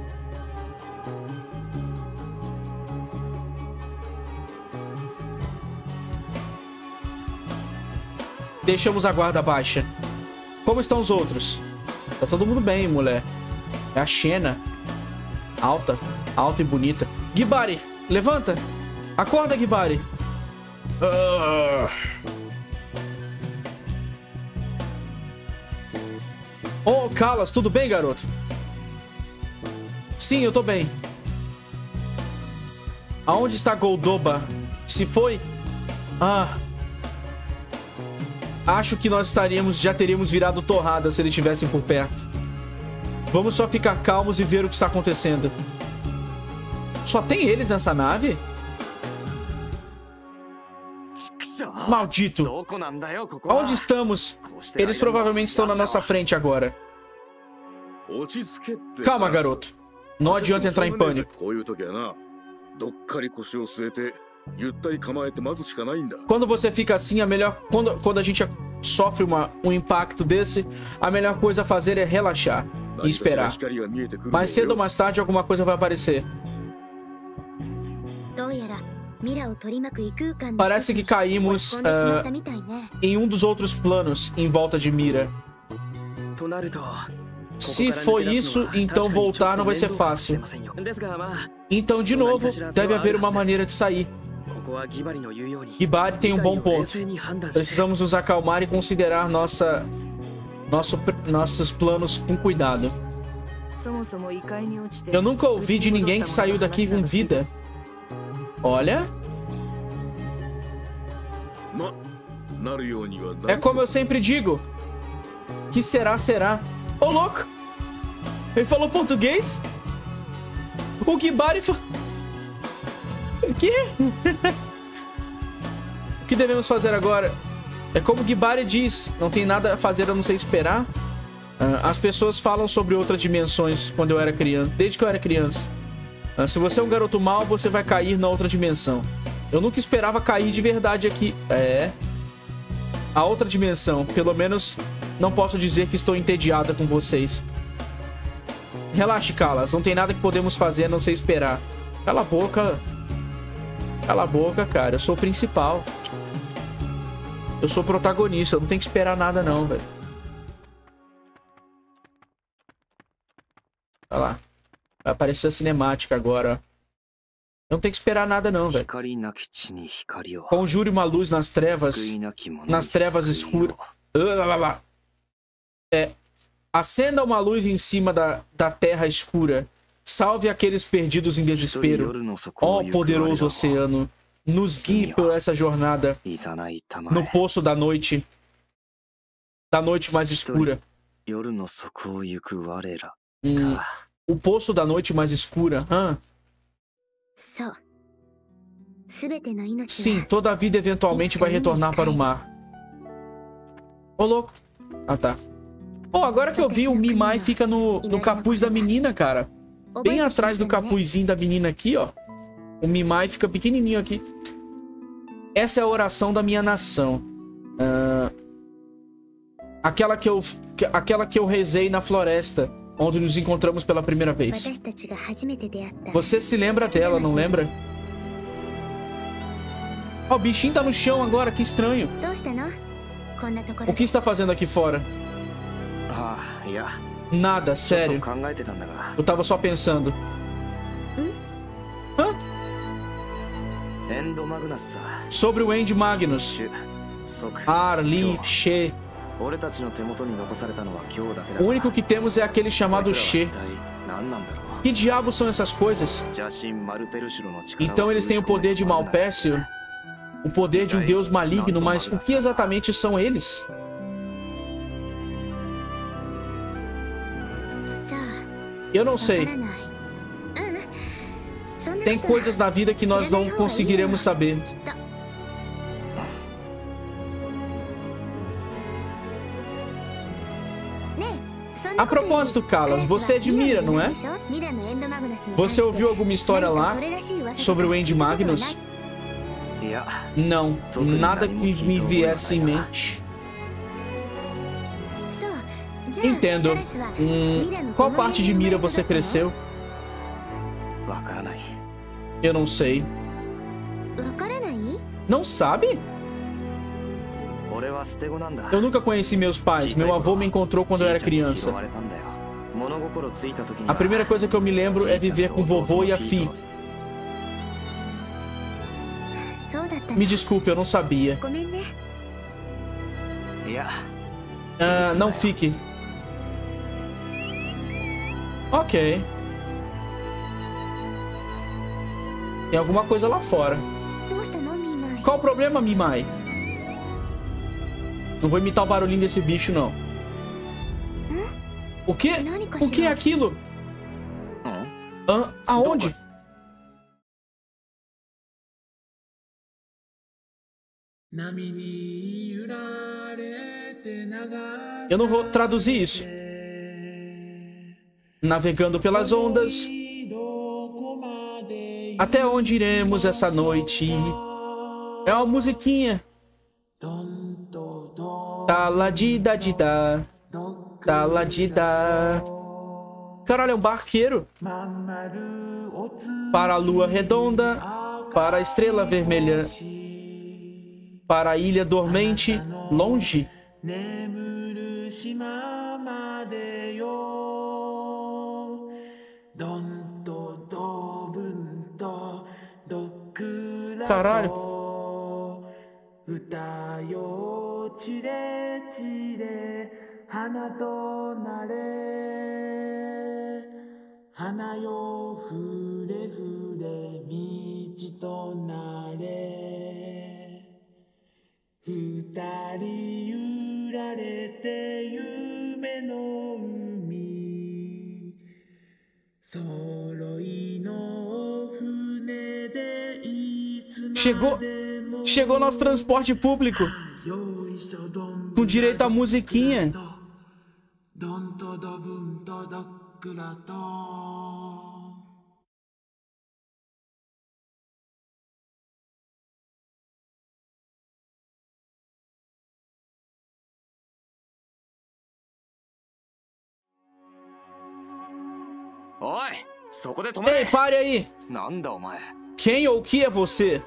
A: Deixamos a guarda baixa. Como estão os outros? Tá todo mundo bem, mulher. É a Xena. Alta e bonita. Gibari, levanta. Acorda, Gibari. Oh, Kalas, tudo bem, garoto? Sim, eu tô bem. Aonde está Goldoba? Se foi? Acho que nós já teríamos virado torrada se eles estivessem por perto. Vamos só ficar calmos e ver o que está acontecendo. Só tem eles nessa nave? Maldito! Onde estamos? Eles provavelmente estão na nossa frente agora. Calma, garoto. Não adianta entrar em pânico. Quando você fica assim, a melhor... Quando a gente sofre um impacto desse, a melhor coisa a fazer é relaxar e esperar. Mais cedo ou mais tarde, alguma coisa vai aparecer. Parece que caímos em um dos outros planos em volta de Mira. Se foi isso, então voltar não vai ser fácil. Então, de novo, deve haver uma maneira de sair. Gibari tem um bom ponto. Precisamos nos acalmar e considerar nossos planos com cuidado. Eu nunca ouvi de ninguém que saiu daqui com vida. Olha. É como eu sempre digo. Que será, será. Ô, louco. Ele falou português? O Gibari falou... O quê? O que devemos fazer agora? É como Gibari diz, não tem nada a fazer a não ser esperar. As pessoas falam sobre outras dimensões quando eu era criança, desde que eu era criança. Se você é um garoto mau, você vai cair na outra dimensão. Eu nunca esperava cair de verdade aqui. A outra dimensão. Pelo menos não posso dizer que estou entediada com vocês. Relaxe, Kalas. Não tem nada que podemos fazer a não ser esperar. Cala a boca. Cala a boca, cara. Eu sou o principal. Eu sou o protagonista. Eu não tenho que esperar nada, não, velho. Olha lá. Vai aparecer a cinemática agora. Eu não tenho que esperar nada, não, velho. Conjure uma luz nas trevas. Nas trevas escuras. Acenda uma luz em cima da terra escura. Salve aqueles perdidos em desespero. Ó poderoso oceano, nos guie por essa jornada no poço da noite mais escura. O poço da noite mais escura. Sim, toda a vida eventualmente vai retornar para o mar. Ô, louco. Ah, tá. Pô, agora que eu vi, o Mimai fica no capuz da menina, cara. Bem atrás do capuzinho da menina aqui, ó. O Mimai fica pequenininho aqui. Essa é a oração da minha nação. Aquela que eu rezei na floresta, onde nos encontramos pela primeira vez. Você se lembra dela, não lembra? Ó, o bichinho tá no chão agora, que estranho. O que está fazendo aqui fora? Nada, sério. Eu tava só pensando. Sobre o End Magnus. Ar, Li, She. O único que temos é aquele chamado She. Que diabos são essas coisas? Então eles têm o poder de Malpércio? O poder de um deus maligno, mas o que exatamente são eles? Eu não sei. Tem coisas na vida que nós não conseguiremos saber. A propósito, Kalas, você é de Mira, não é? Você ouviu alguma história lá sobre o End Magnus? Não, nada que me viesse em mente. Entendo. Qual parte de Mira você cresceu? Eu não sei. Não sabe? Eu nunca conheci meus pais. Meu avô me encontrou quando eu era criança. A primeira coisa que eu me lembro é viver com o vovô e a Fi. Me desculpe, eu não sabia. Não fique. Ok. Tem alguma coisa lá fora. Qual o problema, Mimai? Não vou imitar o barulhinho desse bicho, não. O quê? O que é aquilo? Aonde? Eu não vou traduzir isso. Navegando pelas ondas. Até onde iremos essa noite? É uma musiquinha. Taladida-dida. Taladida. Caralho, é um barqueiro. Para a lua redonda. Para a estrela vermelha. Para a ilha dormente. Longe. Caralho. Chegou nosso transporte público. Com direito à musiquinha. Ei, pare aí! Quem ou o que é você?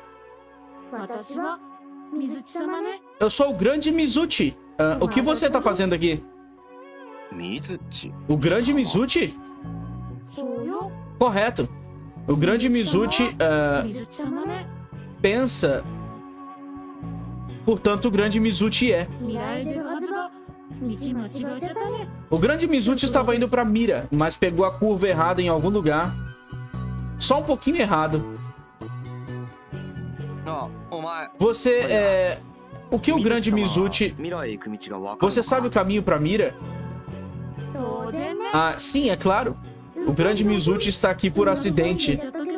A: Eu sou o grande Mizuchi. O que você tá fazendo aqui? O grande Mizuchi? Correto. O grande Mizuchi pensa. Portanto, o grande Mizuchi é. O grande Mizuchi estava indo pra Mira, mas pegou a curva errada em algum lugar. Só um pouquinho errado. Você é... O que o grande Mizuchi... Você sabe o caminho pra Mira? Ah, sim, é claro. O grande Mizuchi está aqui por acidente.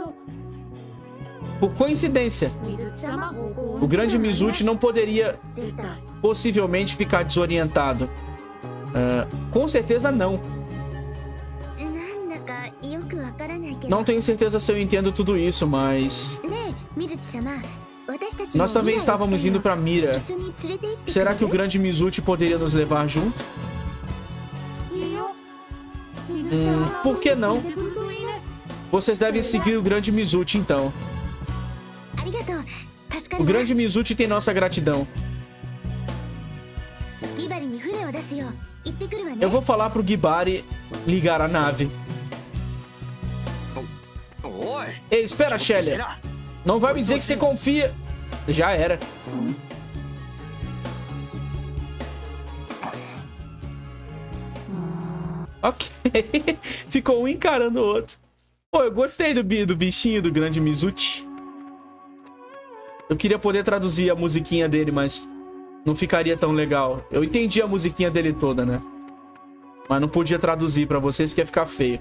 A: Por coincidência. O grande Mizuchi não poderia possivelmente ficar desorientado. Com certeza não. Não tenho certeza se eu entendo tudo isso, mas... Nós também estávamos indo para Mira. Será que o grande Mizuchi poderia nos levar junto? Por que não? Vocês devem seguir o grande Mizuchi, então. O grande Mizuchi tem nossa gratidão. Eu vou falar pro Gibari ligar a nave. Ei, espera, Shelly. Não vai me dizer que você confia. Já era. Ok. Ficou um encarando o outro. Pô, eu gostei do bichinho do grande Mizuchi. Eu queria poder traduzir a musiquinha dele, mas não ficaria tão legal. Eu entendi a musiquinha dele toda, né? Mas não podia traduzir pra vocês, que ia ficar feio.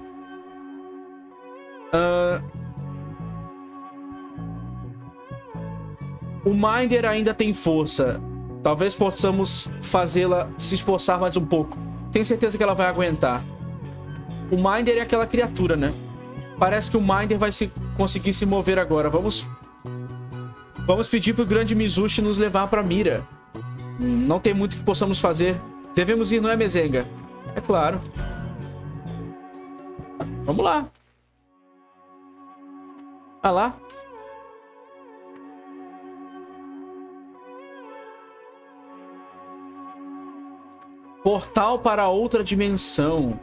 A: O Minder ainda tem força. Talvez possamos fazê-la se esforçar mais um pouco. Tenho certeza que ela vai aguentar. O Minder é aquela criatura, né? Parece que o Minder vai conseguir se mover agora. Vamos pedir pro grande Mizuchi nos levar pra Mira. Não tem muito que possamos fazer. Devemos ir, não é, Mezenga? É claro. Vamos lá. Ah lá. Portal para outra dimensão.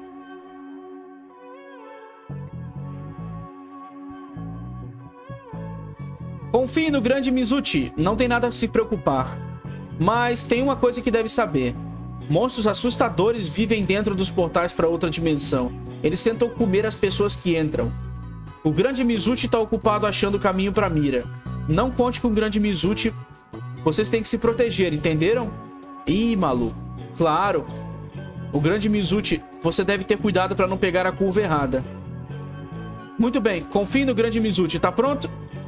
A: Confie no grande Mizuchi. Não tem nada a se preocupar. Mas tem uma coisa que deve saber. Monstros assustadores vivem dentro dos portais para outra dimensão. Eles tentam comer as pessoas que entram. O grande Mizuchi está ocupado achando o caminho para Mira. Não conte com o grande Mizuchi. Vocês têm que se proteger, entenderam? Ih, maluco. Claro. O grande Mizuchi, você deve ter cuidado para não pegar a curva errada. Muito bem, confie no grande Mizuchi. Tá pronto?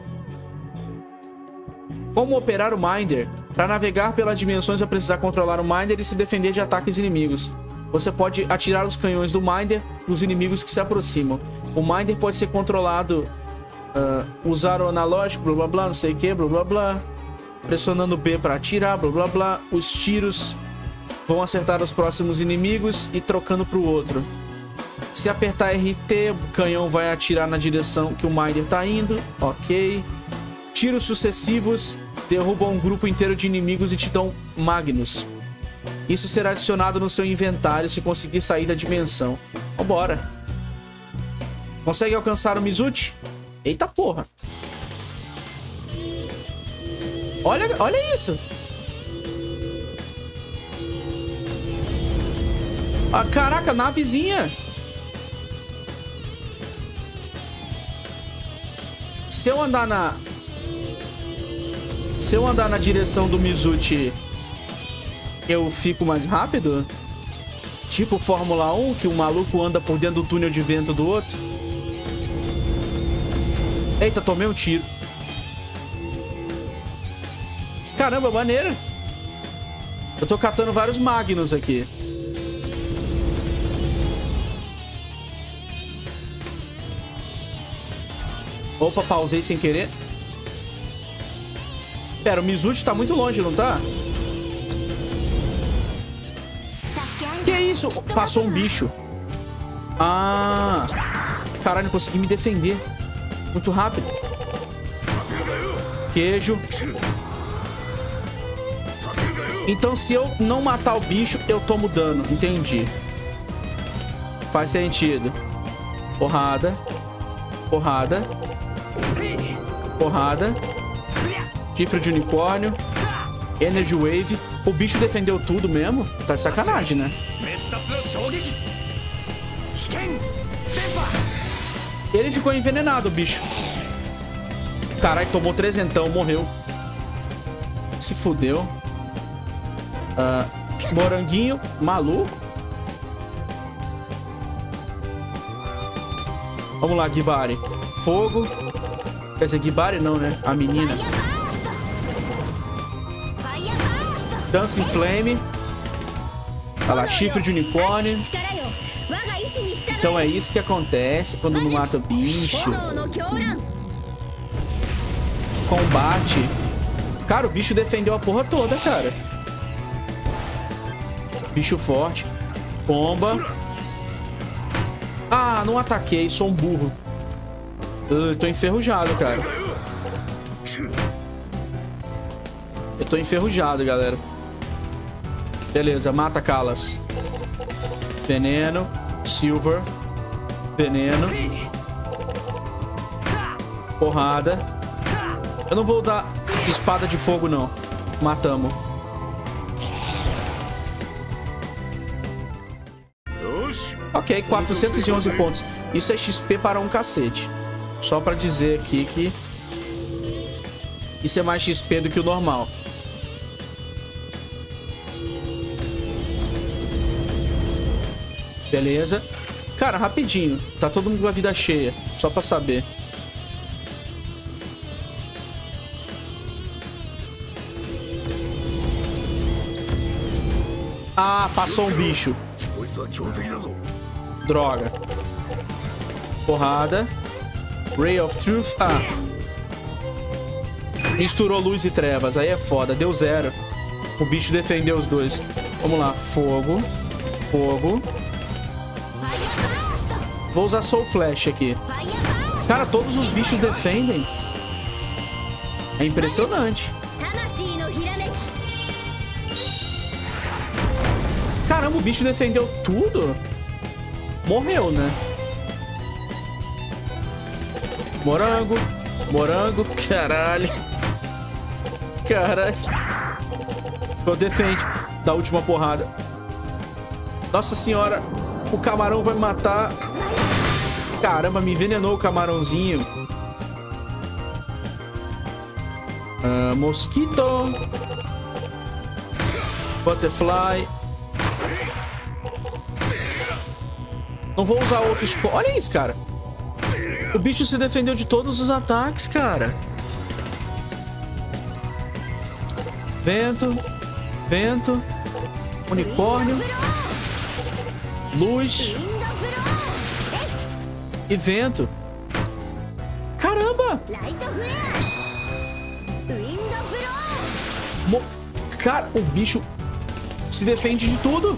A: Como operar o Minder? Para navegar pelas dimensões, vai precisar controlar o Minder e se defender de ataques inimigos. Você pode atirar os canhões do Minder nos inimigos que se aproximam. O Minder pode ser controlado... usar o analógico, blá blá blá, não sei o que, blá blá blá. Pressionando B para atirar, blá blá blá. Os tiros vão acertar os próximos inimigos e trocando para o outro. Se apertar RT, o canhão vai atirar na direção que o Minder está indo. Ok. Tiros sucessivos derrubam um grupo inteiro de inimigos e te dão Magnus. Isso será adicionado no seu inventário se conseguir sair da dimensão. Vambora. Consegue alcançar o Mizuchi? Eita porra. Olha isso. Ah, caraca, navezinha. Se eu andar na direção do Mizuchi, eu fico mais rápido? Tipo Fórmula 1, que o maluco anda por dentro do túnel de vento do outro? Eita, tomei um tiro. Caramba, maneiro. Eu tô catando vários Magnus aqui. Opa, pausei sem querer. Pera, o Mizuchi tá muito longe, não tá? Que isso? Passou um bicho. Ah. Caralho, não consegui me defender. Muito rápido. Queijo. Então, se eu não matar o bicho, eu tomo dano. Entendi. Faz sentido. Porrada. Porrada. Porrada. Chifre de unicórnio. Energy Wave. O bicho defendeu tudo mesmo? Tá de sacanagem, né? Ele ficou envenenado, o bicho. Caralho, tomou trezentão, morreu. Se fudeu. Moranguinho, maluco. Vamos lá, Gibari. Fogo. Quer dizer, Gibari não, né? A menina. Dancing Flame. Olha lá, chifre de unicórnio. Então é isso que acontece quando não mata o bicho. Combate. Cara, o bicho defendeu a porra toda, cara. Bicho forte. Bomba. Ah, não ataquei. Sou um burro. Eu tô enferrujado, cara. Eu tô enferrujado, galera. Beleza, mata Kalas. Veneno. Silver. Veneno. Porrada. Eu não vou dar espada de fogo, não. Matamos. Ok, 411 pontos. Isso é XP para um cacete. Só pra dizer aqui que isso é mais XP do que o normal. Beleza. Cara, rapidinho. Tá todo mundo com a vida cheia. Só pra saber. Ah, passou um bicho. Droga. Porrada. Ray of Truth. Ah. Misturou luz e trevas. Aí é foda. Deu 0. O bicho defendeu os dois. Vamos lá. Fogo. Fogo. Vou usar Soul Flash aqui. Cara, todos os bichos defendem. É impressionante. Caramba, o bicho defendeu tudo. Morreu, né? Morango. Morango. Caralho. Caralho. Eu defende da última porrada. Nossa senhora. O camarão vai me matar. Caramba, me envenenou o camarãozinho. Mosquito. Butterfly. Não vou usar outros... Olha isso, cara. O bicho se defendeu de todos os ataques, cara. Vento. Vento. Unicórnio. Luz. E vento. Caramba! Cara, o bicho se defende de tudo.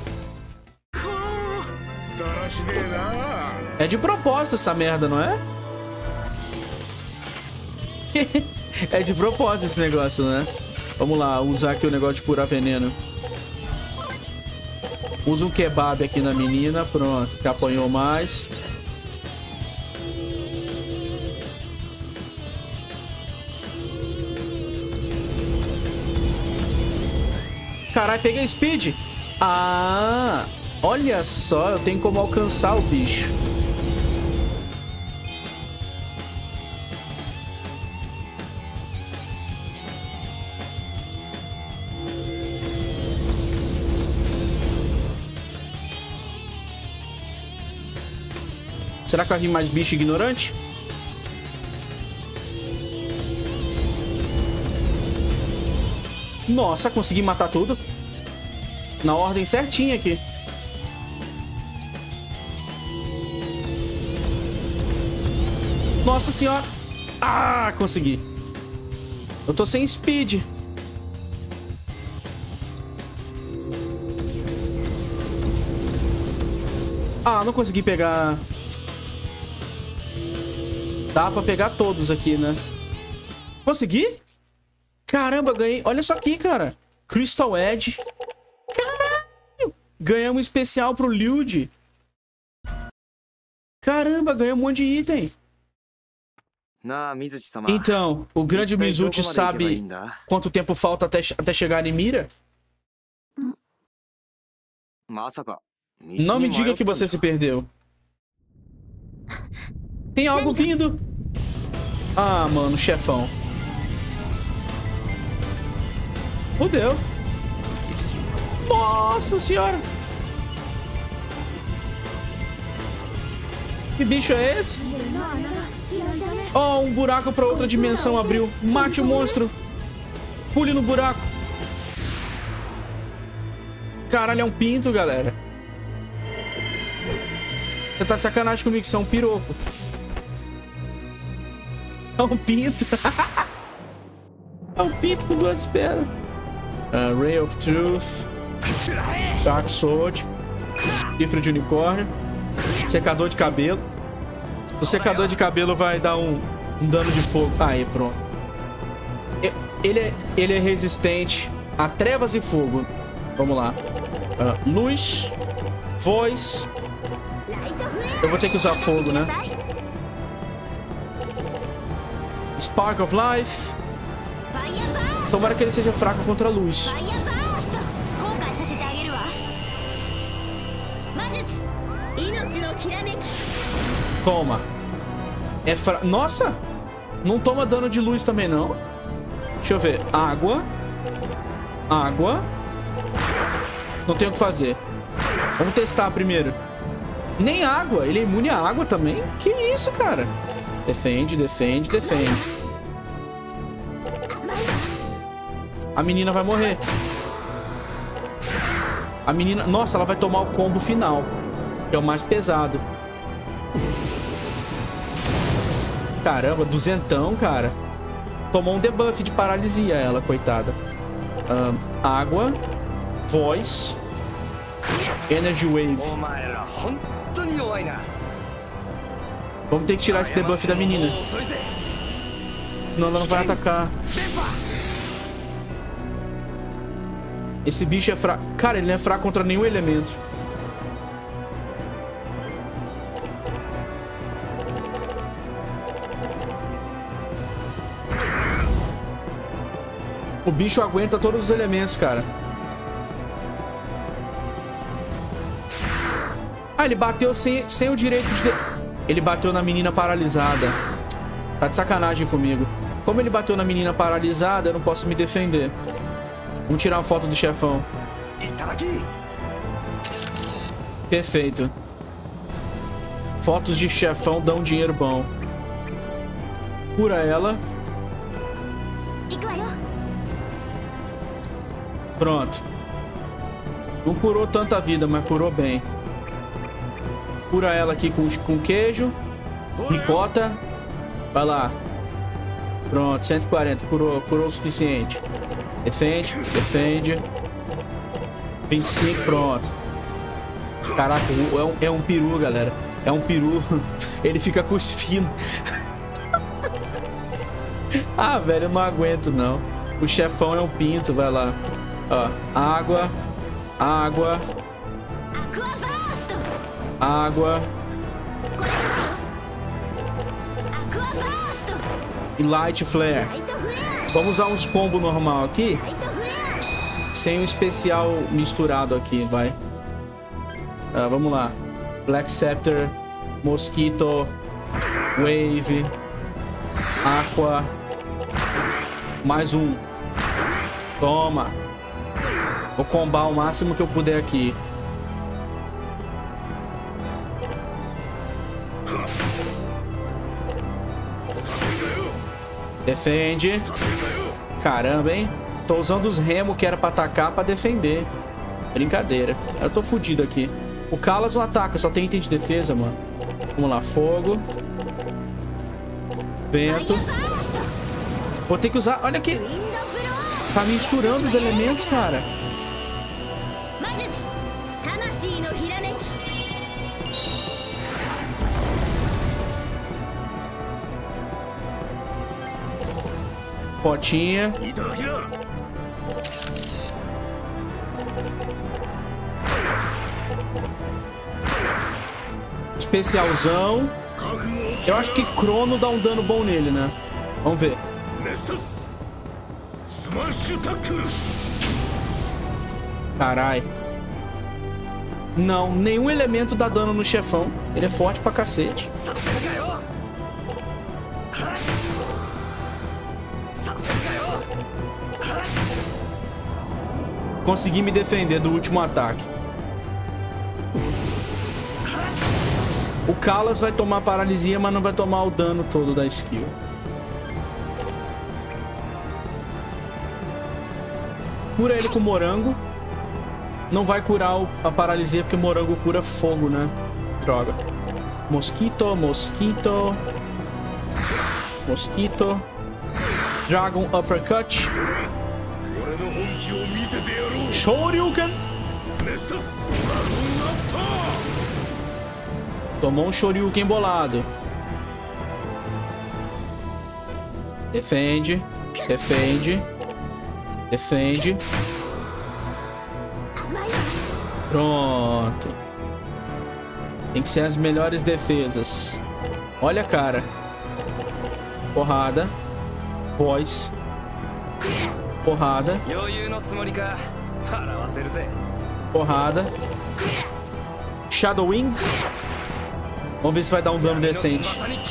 A: É de propósito essa merda, não é? É de propósito esse negócio, né? Vamos lá, usar aqui o negócio de curar veneno. Usa um kebab aqui na menina. Pronto, que apanhou mais. Caralho, peguei speed. Ah, olha só, eu tenho como alcançar o bicho. Será que vai vir mais bicho ignorante? Nossa, consegui matar tudo. Na ordem certinha aqui. Nossa senhora. Ah, consegui. Eu tô sem speed. Ah, não consegui pegar. Dá pra pegar todos aqui, né? Consegui? Caramba, ganhei. Olha só aqui, cara. Crystal Edge. Caralho. Ganhamos um especial pro Liud. Caramba, ganhamos um monte de item. Então, o grande Mizuchi sabe quanto tempo falta até chegar em Mira? Não me diga que você se perdeu. Tem algo vindo. Ah, mano, chefão. Fudeu. Nossa senhora. Que bicho é esse? Oh, um buraco pra outra dimensão abriu. Mate o monstro. Pule no buraco. Caralho, é um pinto, galera. Você tá de sacanagem comigo que você é um piroco. É um pinto. É um pinto com duas pernas. Ray of Truth. Dark Sword. Chifre de unicórnio. Secador de cabelo. O secador de cabelo vai dar um dano de fogo. Aí, pronto. Ele é resistente a trevas e fogo. Vamos lá. Luz. Voz. Eu vou ter que usar fogo, né? Spark of Life. Tomara que ele seja fraco contra a luz. Toma. É fraco. Nossa! Não toma dano de luz também, não. Deixa eu ver. Água. Água. Não tem o que fazer. Vamos testar primeiro. Nem água. Ele é imune à água também? Que isso, cara? Defende, defende, defende. A menina vai morrer. A menina... Nossa, ela vai tomar o combo final. Que é o mais pesado. Caramba, duzentão, cara. Tomou um debuff de paralisia ela, coitada. Água. Voz. Energy Wave. Vamos ter que tirar esse debuff da menina. Senão ela não vai atacar. Esse bicho é fraco. Cara, ele não é fraco contra nenhum elemento. O bicho aguenta todos os elementos, cara. Ah, ele bateu sem o direito de... Ele bateu na menina paralisada. Tá de sacanagem comigo. Como ele bateu na menina paralisada, eu não posso me defender. Vamos tirar uma foto do chefão. Perfeito. Fotos de chefão dão dinheiro bom. Cura ela. Pronto. Não curou tanta vida, mas curou bem. Cura ela aqui com queijo. Ricota. Vai lá. Pronto, 140. Curou o suficiente. Defende, defende. 25, pronto. Caraca, é um peru, galera. É um peru. Ele fica cuspindo. Ah, velho, eu não aguento, não. O chefão é um pinto, vai lá. Ó, água. Água. Água. E Light Flare. Vamos usar uns combos normal aqui. Sem o especial misturado aqui, vai. Vamos lá. Black Scepter. Mosquito. Wave. Aqua. Mais um. Toma. Vou combar o máximo que eu puder aqui. Defende. Caramba, hein? Tô usando os remos que era pra atacar pra defender. Brincadeira. Eu tô fudido aqui. O Kalas não ataca, só tem item de defesa, mano. Vamos lá, fogo. Vento. Vou ter que usar... Olha aqui. Tá misturando os elementos, cara. Potinha. Especialzão. Eu acho que Crono dá um dano bom nele, né? Vamos ver. Carai. Não, nenhum elemento dá dano no chefão. Ele é forte pra cacete. Consegui me defender do último ataque. O Kalas vai tomar paralisia, mas não vai tomar o dano todo da skill. Cura ele com morango. Não vai curar a paralisia, porque o morango cura fogo, né? Droga. Mosquito, mosquito. Mosquito. Dragon Uppercut. Shoryuken. Tomou um Shoryuken bolado. Defende. Defende. Defende. Pronto. Tem que ser as melhores defesas. Olha a cara. Porrada. Voice. Porrada. Porrada. Shadow Wings. Vamos ver se vai dar um dano decente.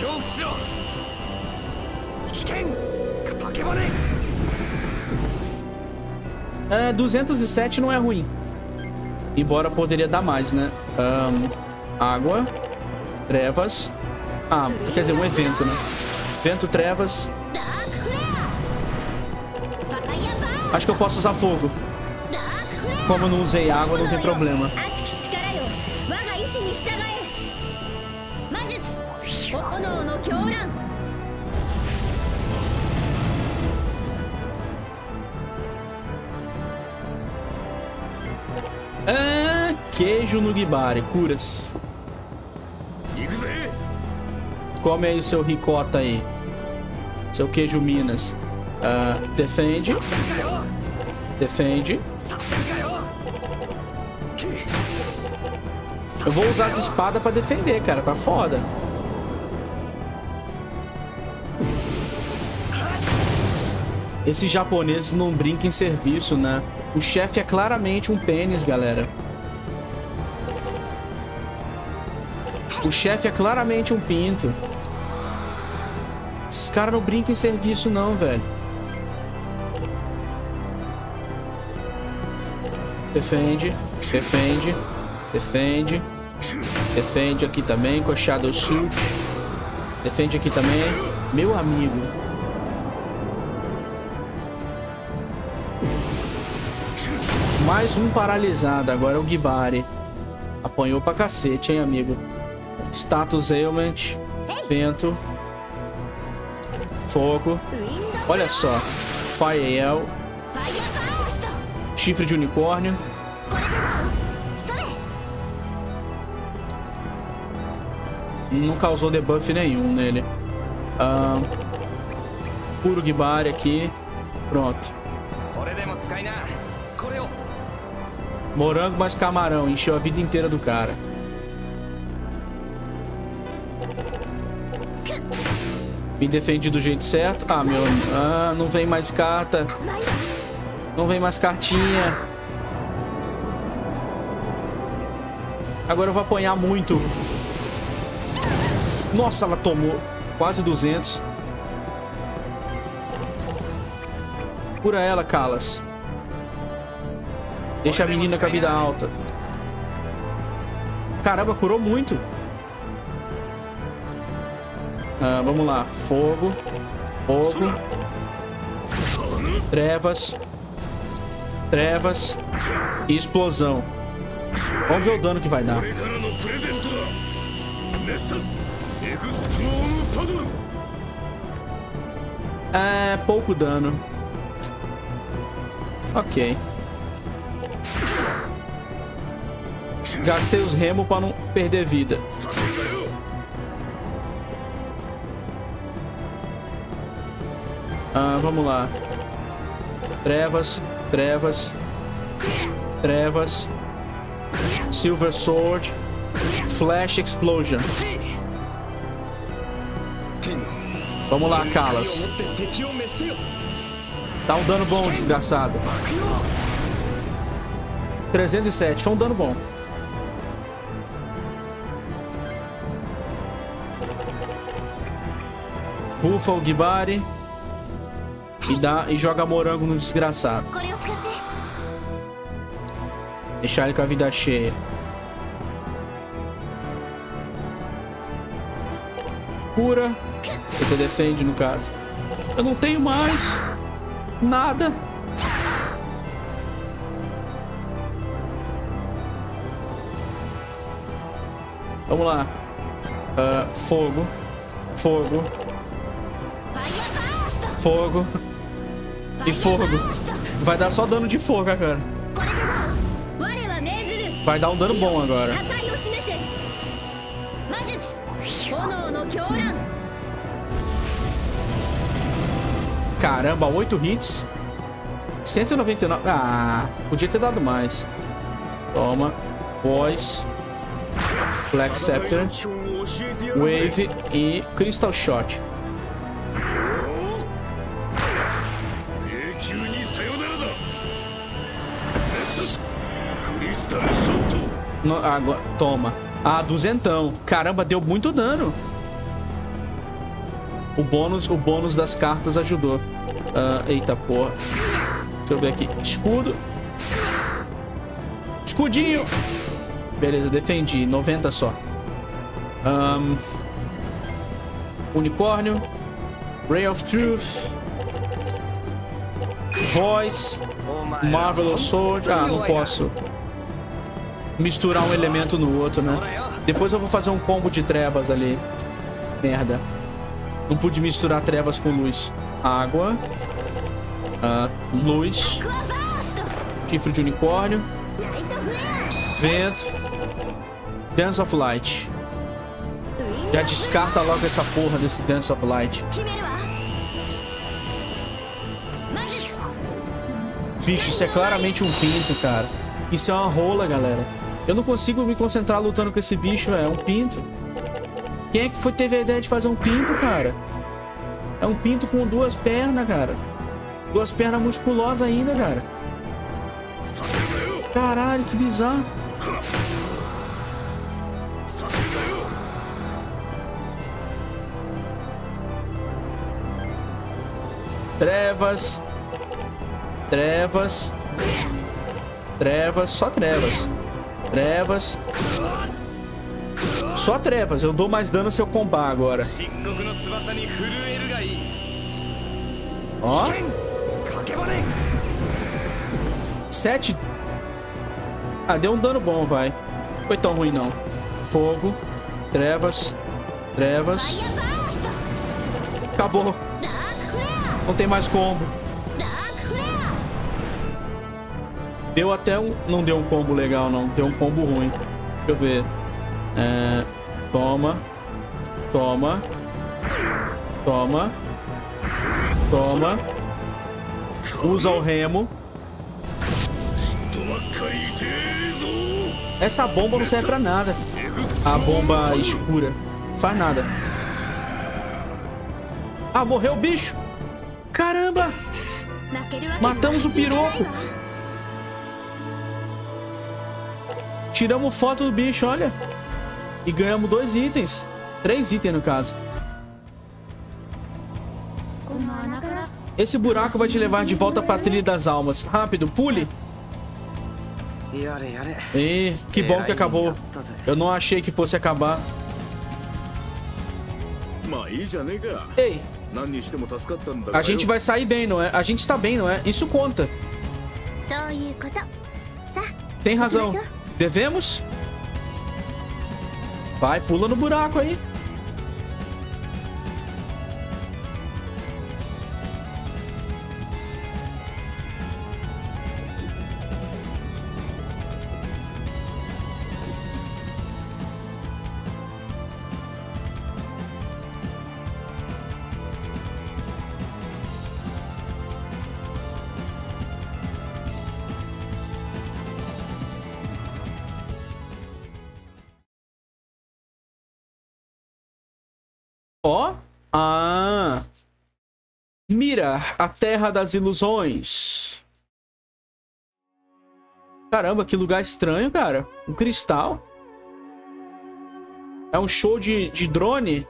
A: 207 não é ruim. Embora poderia dar mais, né? Água. Trevas. Ah, quer dizer, um evento, né? Vento, trevas. Acho que eu posso usar fogo. Como eu não usei água, não tem problema. Queijo no Gibari. Curas. Come aí seu ricota aí. Seu queijo Minas. Defende. Defende. Eu vou usar as espadas pra defender, cara. Tá foda. Esses japoneses não brincam em serviço, né? O chefe é claramente um pênis, galera. O chefe é claramente um pinto. Esses caras não brincam em serviço, não, velho. Defende. Defende. Defende. Defende aqui também com a Shadow Suit. Defende aqui também. Meu amigo. Mais um paralisado. Agora é o Gibari. Apanhou pra cacete, hein, amigo. Status Ailment. Vento. Fogo. Olha só. Fire Yell. Chifre de unicórnio. Não causou debuff nenhum nele. Puro Gibari aqui. Pronto. Morango mais camarão. Encheu a vida inteira do cara. Me defendi do jeito certo. Ah, meu... não vem mais carta. Não vem mais cartinha. Agora eu vou apanhar muito. Nossa, ela tomou quase 200. Cura ela, Kalas. Deixa a menina com a vida alta. Caramba, curou muito. Vamos lá. Fogo. Fogo. Trevas. Trevas e explosão. Vamos ver o dano que vai dar. É, pouco dano. Ok. Gastei os remos para não perder vida. Vamos lá. Trevas, trevas, trevas. Silver Sword. Flash Explosion. Vamos lá, Kalas. Dá um dano bom, desgraçado. 307, foi um dano bom. Bufa o Gibari. E joga morango no desgraçado. Deixar ele com a vida cheia. Cura. Você defende, no caso. Eu não tenho mais nada. Vamos lá. Fogo. Fogo. Fogo. E fogo. Vai dar só dano de fogo, cara. Vai dar um dano bom agora. Caramba, 8 hits. 199. Ah, podia ter dado mais. Toma. Voice. Black Scepter. Wave e Crystal Shot. No, agora, toma. Ah, duzentão. Caramba, deu muito dano. O bônus das cartas ajudou. Eita porra. Deixa eu ver aqui. Escudo. Escudinho. Beleza, defendi. 90 só. Unicórnio. Ray of Truth. Voice. Marvelous Sword. Ah, não posso misturar um elemento no outro, né? Depois eu vou fazer um combo de trevas ali. Merda. Não pude misturar trevas com luz. Água. Luz. Chifre de unicórnio. Vento. Dance of Light. Já descarta logo essa porra desse Dance of Light. Bicho, isso é claramente um pinto, cara. Isso é uma rola, galera. Eu não consigo me concentrar lutando com esse bicho, velho. É um pinto. Quem é que teve a ideia de fazer um pinto, cara? É um pinto com 2 pernas, cara. 2 pernas musculosas ainda, cara. Caralho, que bizarro. Trevas. Trevas. Trevas. Só trevas. Trevas. Só trevas. Eu dou mais dano se eu combar agora. Ó. 7. Ah, deu um dano bom, vai. Não foi tão ruim, não. Fogo. Trevas. Trevas. Acabou. Não tem mais combo. Deu até um... Não deu um combo legal, não. Deu um combo ruim. Deixa eu ver. Toma. Toma. Toma. Toma. Usa o remo. Essa bomba não serve pra nada. A bomba escura. Não faz nada. Ah, morreu o bicho. Caramba. Matamos o piroco. Tiramos foto do bicho, olha. E ganhamos 2 itens. 3 itens, no caso. Esse buraco vai te levar de volta pra trilha das almas. Rápido, pule. E que bom que acabou. Eu não achei que fosse acabar. Ei. A gente vai sair bem, não é? A gente está bem, não é? Isso conta. Tem razão. Devemos? Vai, pula no buraco aí. Ó. Ah. Mira, a terra das ilusões. Caramba, que lugar estranho, cara. Um cristal. É um show de drone.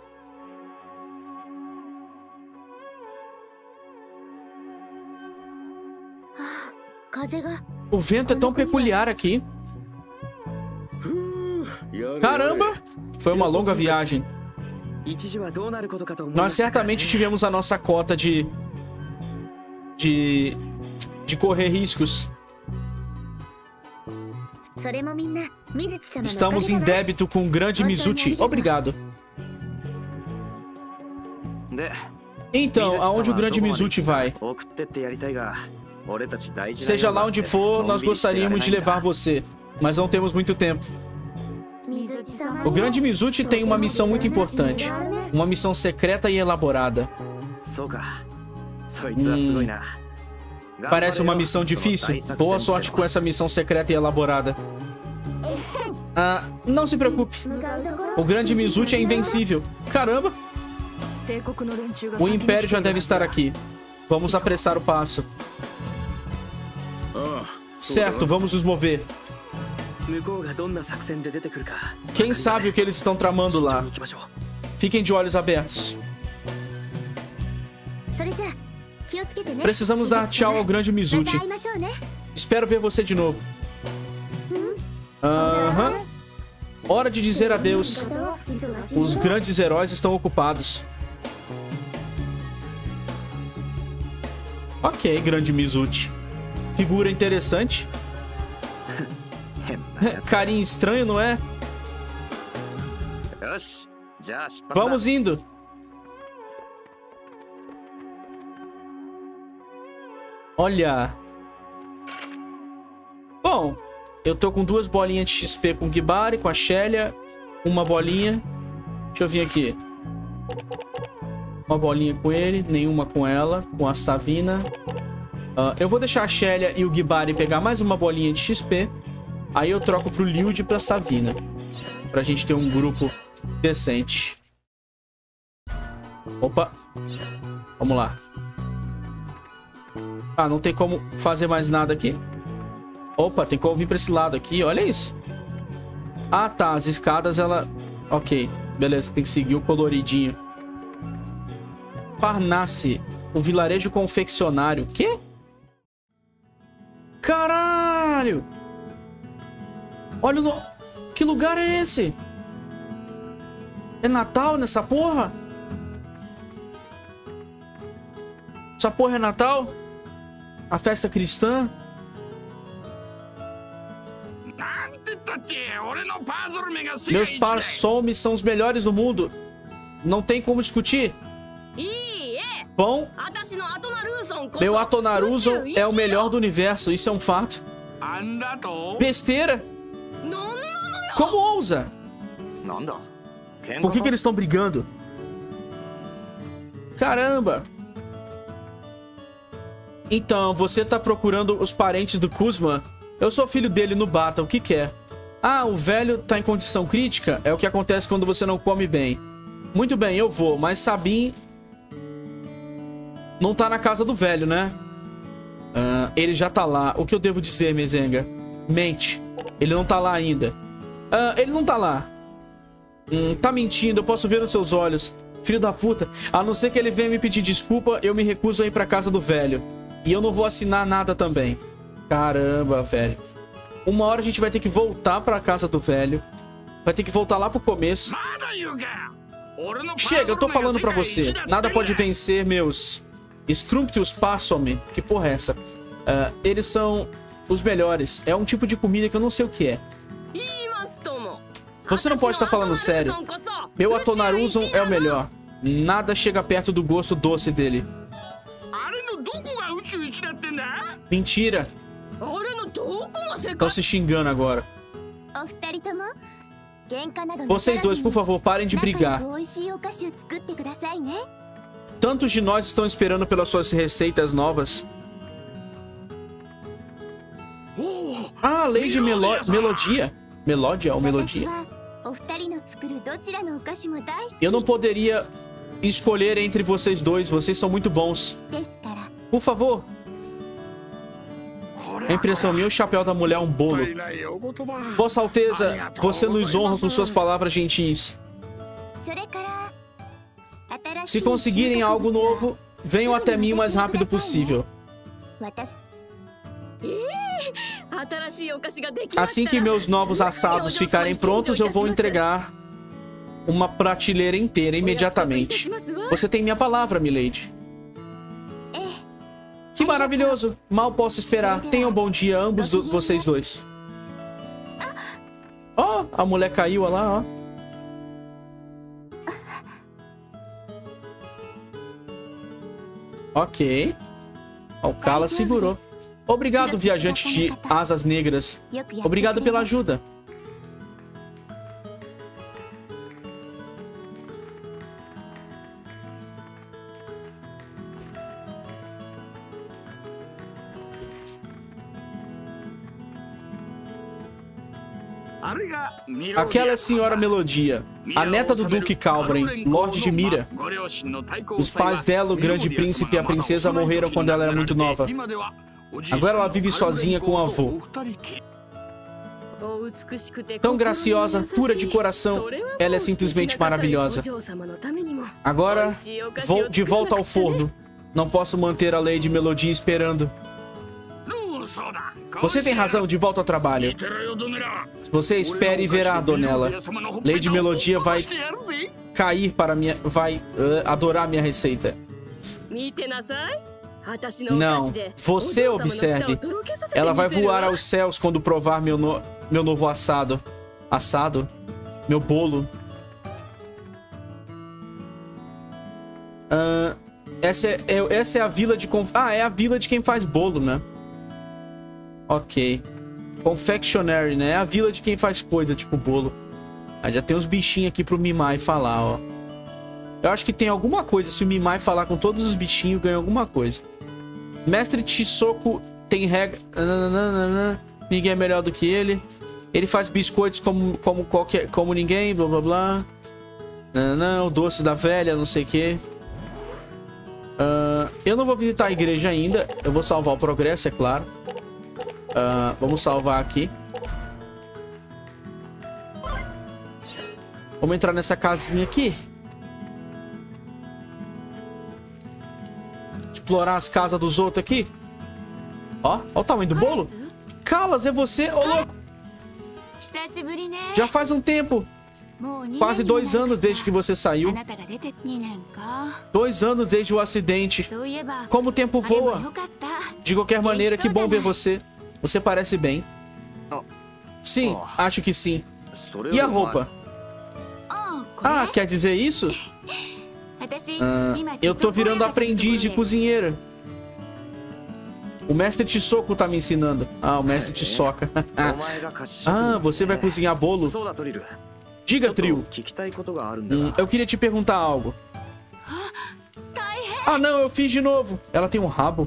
A: O vento é tão peculiar aqui. Caramba! Foi uma longa viagem. Nós certamente tivemos a nossa cota de correr riscos. Estamos em débito com o grande Mizuchi. Obrigado. Então, aonde o grande Mizuchi vai? Seja lá onde for, nós gostaríamos de levar você, mas não temos muito tempo. O grande Mizuchi tem uma missão muito importante. Uma missão secreta e elaborada. Parece uma missão difícil. Boa sorte com essa missão secreta e elaborada. Não se preocupe. O grande Mizuchi é invencível. Caramba! O Império já deve estar aqui. Vamos apressar o passo. Certo, vamos nos mover. Quem sabe o que eles estão tramando lá? Fiquem de olhos abertos. Precisamos dar tchau ao grande Mizuchi. Espero ver você de novo. Hora de dizer adeus. Os grandes heróis estão ocupados. Ok, grande Mizuchi. Figura interessante. Carinha estranho, não é? Vamos indo. Olha. Bom, eu tô com 2 bolinhas de XP com o Gibari, com a Shelia. Uma bolinha. Deixa eu vir aqui. Uma bolinha com ele, nenhuma com ela. Com a Savina. Eu vou deixar a Shelia e o Gibari pegar mais uma bolinha de XP. Aí eu troco pro Liud e pra Savina. Pra gente ter um grupo decente. Opa. Vamos lá. Não tem como fazer mais nada aqui. Opa, tem como vir pra esse lado aqui. Olha isso. Tá. As escadas, ela... Ok. Beleza, tem que seguir o coloridinho. Parnasse. O vilarejo confeccionário. Quê? Caralho! Olha o... Que lugar é esse? É Natal nessa porra? Essa porra é Natal? A festa cristã? Meus Parsomes são os melhores do mundo. Não tem como discutir. Bom, meu Atonaruzon é o melhor do universo. Isso é um fato. Besteira. Como ousa? Por que eles estão brigando? Caramba. Então, você tá procurando os parentes do Kuzma? Eu sou filho dele no Bata, o que quer? O velho tá em condição crítica? É o que acontece quando você não come bem. Muito bem, eu vou, mas Sabin não tá na casa do velho, né? Ele já tá lá. O que eu devo dizer, Mezenga? Mente. Ele não tá lá ainda. Ele não tá lá. Tá mentindo, eu posso ver nos seus olhos. Filho da puta. A não ser que ele venha me pedir desculpa, eu me recuso a ir pra casa do velho. E eu não vou assinar nada também. Caramba, velho. Uma hora a gente vai ter que voltar pra casa do velho. Vai ter que voltar lá pro começo. Chega, eu tô falando pra você. Nada pode vencer meus Scrumptious Parsomen. Que porra é essa? Eles são os melhores. É um tipo de comida que eu não sei o que é. Você não pode estar falando sério. Meu Atonaruzon é o melhor. Nada chega perto do gosto doce dele. Mentira. Estão se xingando agora. Vocês dois, por favor, parem de brigar. Tantos de nós estão esperando pelas suas receitas novas. Ah, Lady Melodia. Melodia ou Melodia? Eu não poderia escolher entre vocês dois. Vocês são muito bons. Por favor. A impressão minha, o chapéu da mulher é um bolo. Vossa Alteza, você nos honra com suas palavras gentis. Se conseguirem algo novo, venham até mim o mais rápido possível. Assim que meus novos assados ficarem prontos, eu vou entregar uma prateleira inteira imediatamente. Você tem minha palavra, milady. Que maravilhoso! Mal posso esperar. Tenham um bom dia, ambos vocês dois. Ó, a mulher caiu, olha lá, ó. Ok. Ó, o Kala segurou. Obrigado, viajante de asas negras. Obrigado pela ajuda. Aquela é a senhora Melodia, a neta do Duque Calbren, Lorde de Mira. Os pais dela, o grande príncipe e a princesa, morreram quando ela era muito nova. Agora ela vive sozinha com o avô. Tão graciosa, pura de coração, ela é simplesmente maravilhosa. Agora, vou de volta ao forno. Não posso manter a Lady Melodia esperando. Você tem razão, de volta ao trabalho. Você espere e verá, Donella. Lady Melodia vai cair para minha... vai adorar minha receita. Não, você observe. Ela vai voar aos céus quando provar meu novo assado. Assado? Meu bolo. Essa é a vila de... Ah, é a vila de quem faz bolo, né? Ok. Confectionery, né? É a vila de quem faz coisa, tipo bolo. Aí já tem uns bichinhos aqui pro Mimai falar, ó. Eu acho que tem alguma coisa. Se o Mimai falar com todos os bichinhos, ganha alguma coisa. Mestre Chisoko tem regra... Ninguém é melhor do que ele. Ele faz biscoitos como ninguém, blá blá blá. O doce da velha, não sei o que. Eu não vou visitar a igreja ainda. Eu vou salvar o progresso, é claro. Vamos salvar aqui. Vamos entrar nessa casinha aqui. Explorar as casas dos outros aqui. Ó o tamanho do bolo. Kalas, é você? Ô, louco. Já faz um tempo. Quase 2 anos desde que você saiu. 2 anos desde o acidente. Como o tempo voa. De qualquer maneira, que bom ver você. Você parece bem. Sim, acho que sim. E a roupa? Ah, quer dizer isso? Eu tô virando aprendiz de cozinheira. O mestre Chisoko tá me ensinando. Ah, o mestre Chisoka. Ah, você vai cozinhar bolo? Diga, Trio. Eu queria te perguntar algo. Ah, não, eu fiz de novo. Ela tem um rabo.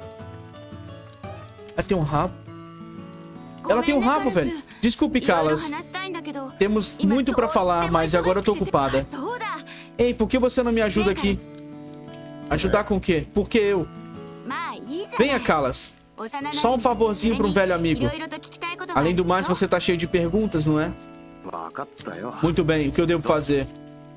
A: Ela tem um rabo. Ela tem um rabo, velho. Desculpe, Kalas. Temos muito pra falar, mas agora eu tô ocupada. Ei, por que você não me ajuda aqui? Ajudar com o quê? Por que eu? Venha, Kalas. Só um favorzinho pra um velho amigo. Além do mais, você tá cheio de perguntas, não é? Muito bem, o que eu devo fazer?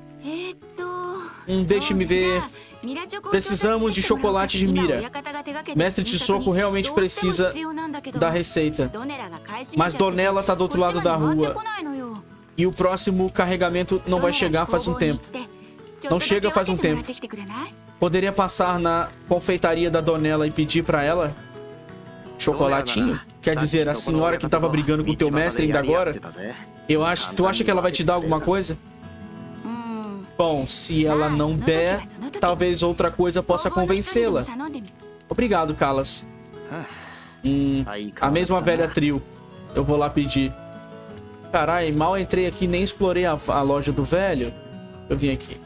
A: Deixe-me ver. Precisamos de chocolate de Mira. Mestre Chisoko realmente precisa da receita. Mas Donella tá do outro lado da rua. E o próximo carregamento não vai chegar faz um tempo. Não chega faz um tempo. Poderia passar na confeitaria da Donella e pedir pra ela? chocolatinho? Quer dizer, a senhora que tava brigando com o teu mestre ainda agora? Tu acha que ela vai te dar alguma coisa? Bom, se ela não der, talvez outra coisa possa convencê-la. Obrigado, Kalas. A mesma velha trio. Eu vou lá pedir. Carai, mal entrei aqui, nem explorei a loja do velho. Eu vim aqui.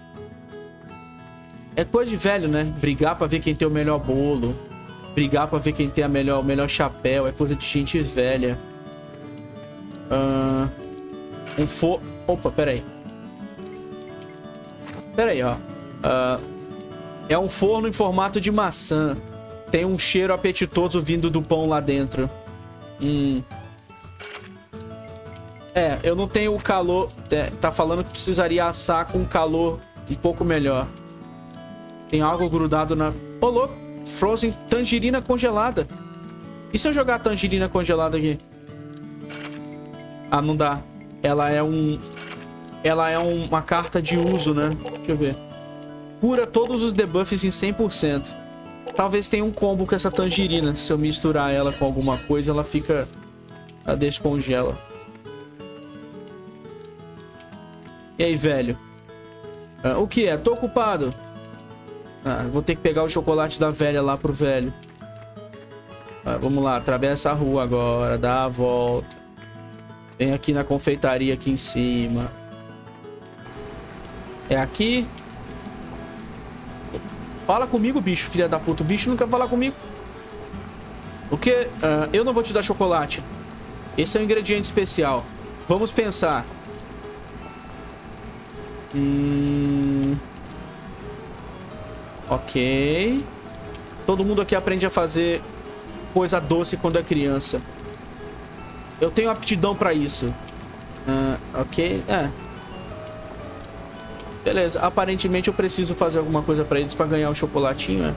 A: É coisa de velho, né? Brigar pra ver quem tem o melhor bolo. Brigar pra ver quem tem o melhor chapéu. É coisa de gente velha. Opa, peraí. Peraí, ó. É um forno em formato de maçã. Tem um cheiro apetitoso vindo do pão lá dentro. Eu não tenho o calor. Tá falando que precisaria assar com calor um pouco melhor. Tem algo grudado na... Ô, louco. Frozen tangerina congelada. E se eu jogar a tangerina congelada aqui? Ah, não dá. Ela é uma carta de uso, né? Deixa eu ver. Cura todos os debuffs em 100%. Talvez tenha um combo com essa tangerina. Se eu misturar ela com alguma coisa, ela fica... Ela descongela. E aí, velho? O que é? Tô ocupado. Vou ter que pegar o chocolate da velha lá pro velho. Vamos lá, atravessa a rua agora. Dá a volta. Vem aqui na confeitaria aqui em cima. É aqui. Fala comigo, bicho, filha da puta. O bicho não quer falar comigo. O quê? Eu não vou te dar chocolate. Esse é um ingrediente especial. Vamos pensar. Ok. Todo mundo aqui aprende a fazer coisa doce quando é criança. Eu tenho aptidão pra isso. Ok. Beleza. Aparentemente eu preciso fazer alguma coisa pra eles pra ganhar o chocolatinho,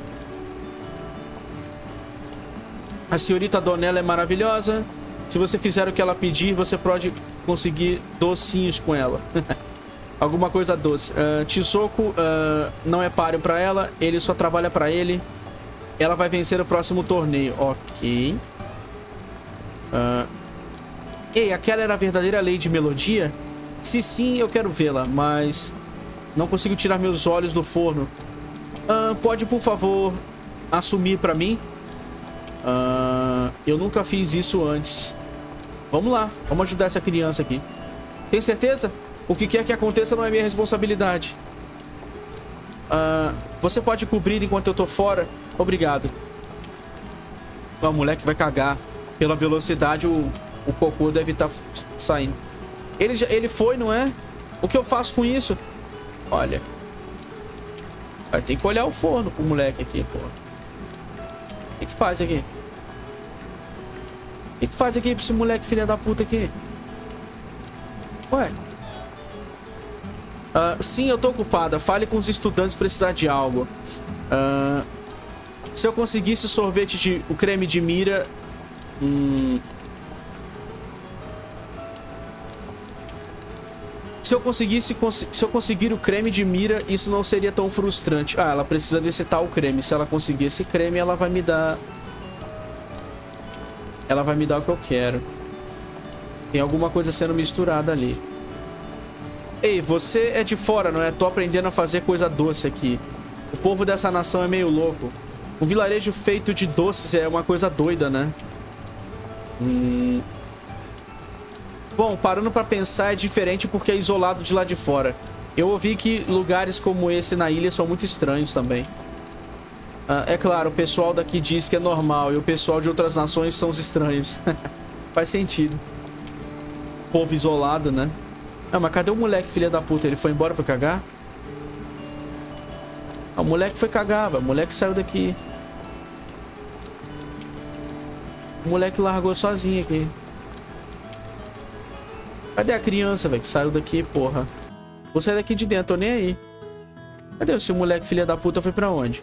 A: A senhorita Donella é maravilhosa. Se você fizer o que ela pedir, você pode conseguir docinhos com ela. Alguma coisa doce. Chisoko não é páreo pra ela. Ele só trabalha pra ele. Ela vai vencer o próximo torneio. Ok. Ei, aquela era a verdadeira Lady Melodia? Se sim, eu quero vê-la, mas não consigo tirar meus olhos do forno. Pode, por favor, assumir pra mim? Eu nunca fiz isso antes. Vamos lá, vamos ajudar essa criança aqui. Tem certeza? O que quer que aconteça não é minha responsabilidade. Você pode cobrir enquanto eu tô fora? Obrigado. O moleque vai cagar. Pela velocidade, o cocô deve estar saindo. Ele foi, não é? O que eu faço com isso? Olha. Vai ter que olhar o forno pro moleque aqui, pô. O que faz aqui? O que faz aqui pra esse moleque filha da puta aqui? Ué? Sim, eu tô ocupada. Fale com os estudantes se precisar de algo. Se eu conseguisse o creme de mira... Se eu conseguir o creme de mira, isso não seria tão frustrante. Ela precisa desse tal creme. Se ela conseguir esse creme, ela vai me dar... Ela vai me dar o que eu quero. Tem alguma coisa sendo misturada ali. Ei, você é de fora, não é? Tô aprendendo a fazer coisa doce aqui. O povo dessa nação é meio louco. Um vilarejo feito de doces é uma coisa doida, né? Bom, parando pra pensar, é diferente porque é isolado de lá de fora. Eu ouvi que lugares como esse na ilha são muito estranhos também. É claro, o pessoal daqui diz que é normal e o pessoal de outras nações são os estranhos. Faz sentido. Povo isolado, né? Mas cadê o moleque, filha da puta? Ele foi embora, foi cagar? O moleque foi cagar, velho. O moleque saiu daqui. O moleque largou sozinho aqui. Cadê a criança, velho, que saiu daqui, porra? Vou sair daqui de dentro, tô nem aí. Cadê esse moleque, filha da puta, foi pra onde?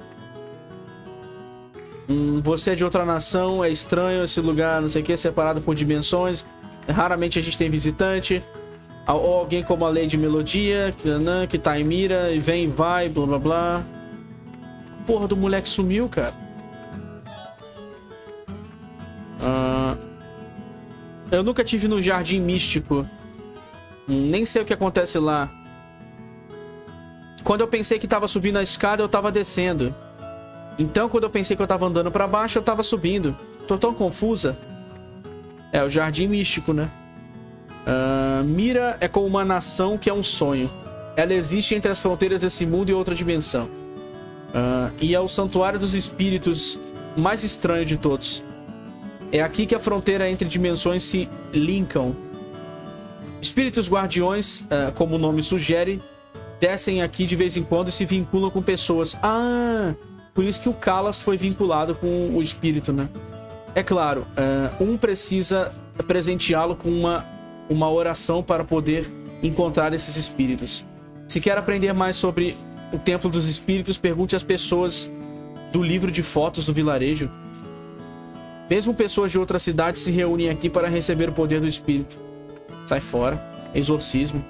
A: Você é de outra nação, é estranho esse lugar, não sei o que, separado por dimensões. Raramente a gente tem visitante. Ou alguém como a Lady Melodia, que tá em mira, e vem e vai, blá blá blá. Porra do moleque sumiu, cara. Eu nunca tive no Jardim Místico. Nem sei o que acontece lá. Quando eu pensei que tava subindo a escada, eu tava descendo. Então, quando eu pensei que eu tava andando pra baixo, eu tava subindo. Tô tão confusa. É, o Jardim Místico, né? Mira é como uma nação que é um sonho. Ela existe entre as fronteiras desse mundo e outra dimensão. E é o santuário dos espíritos mais estranho de todos. É aqui que a fronteira entre dimensões se linkam. Espíritos guardiões, como o nome sugere, descem aqui de vez em quando e se vinculam com pessoas. Ah, por isso que o Calas foi vinculado com o espírito, né? É claro, um precisa presenteá-lo com uma oração para poder encontrar esses espíritos. Se quer aprender mais sobre o Templo dos Espíritos, pergunte às pessoas do livro de fotos do vilarejo. Mesmo pessoas de outras cidades se reúnem aqui para receber o poder do espírito. Sai fora. Exorcismo.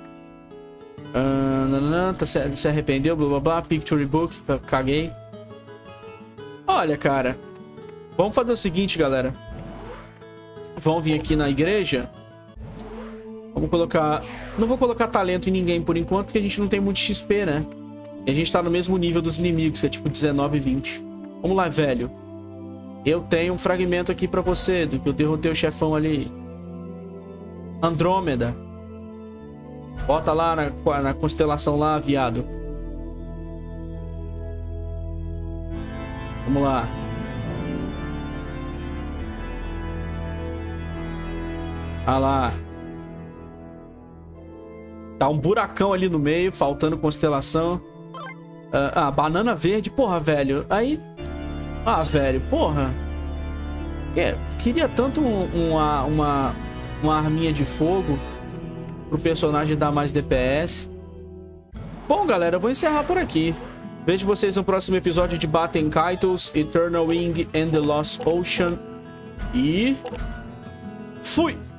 A: Se arrependeu, blá blá blá. Picture book. Caguei. Olha, cara. Vamos fazer o seguinte, galera. Vamos vir aqui na igreja. Vamos colocar... Não vou colocar talento em ninguém por enquanto, porque a gente não tem muito XP, né? E a gente tá no mesmo nível dos inimigos, que é tipo 19 e 20. Vamos lá, velho. Eu tenho um fragmento aqui pra você, do que eu derrotei o chefão ali. Andrômeda. Bota lá na constelação lá, viado. Vamos lá. Ah lá. Tá um buracão ali no meio, faltando constelação. Banana verde. Porra, velho. Aí... Ah, velho, porra. Queria tanto uma arminha de fogo pro personagem dar mais DPS. Bom, galera, eu vou encerrar por aqui. Vejo vocês no próximo episódio de Baten Kaitos, Eternal Wing and the Lost Ocean. E... fui!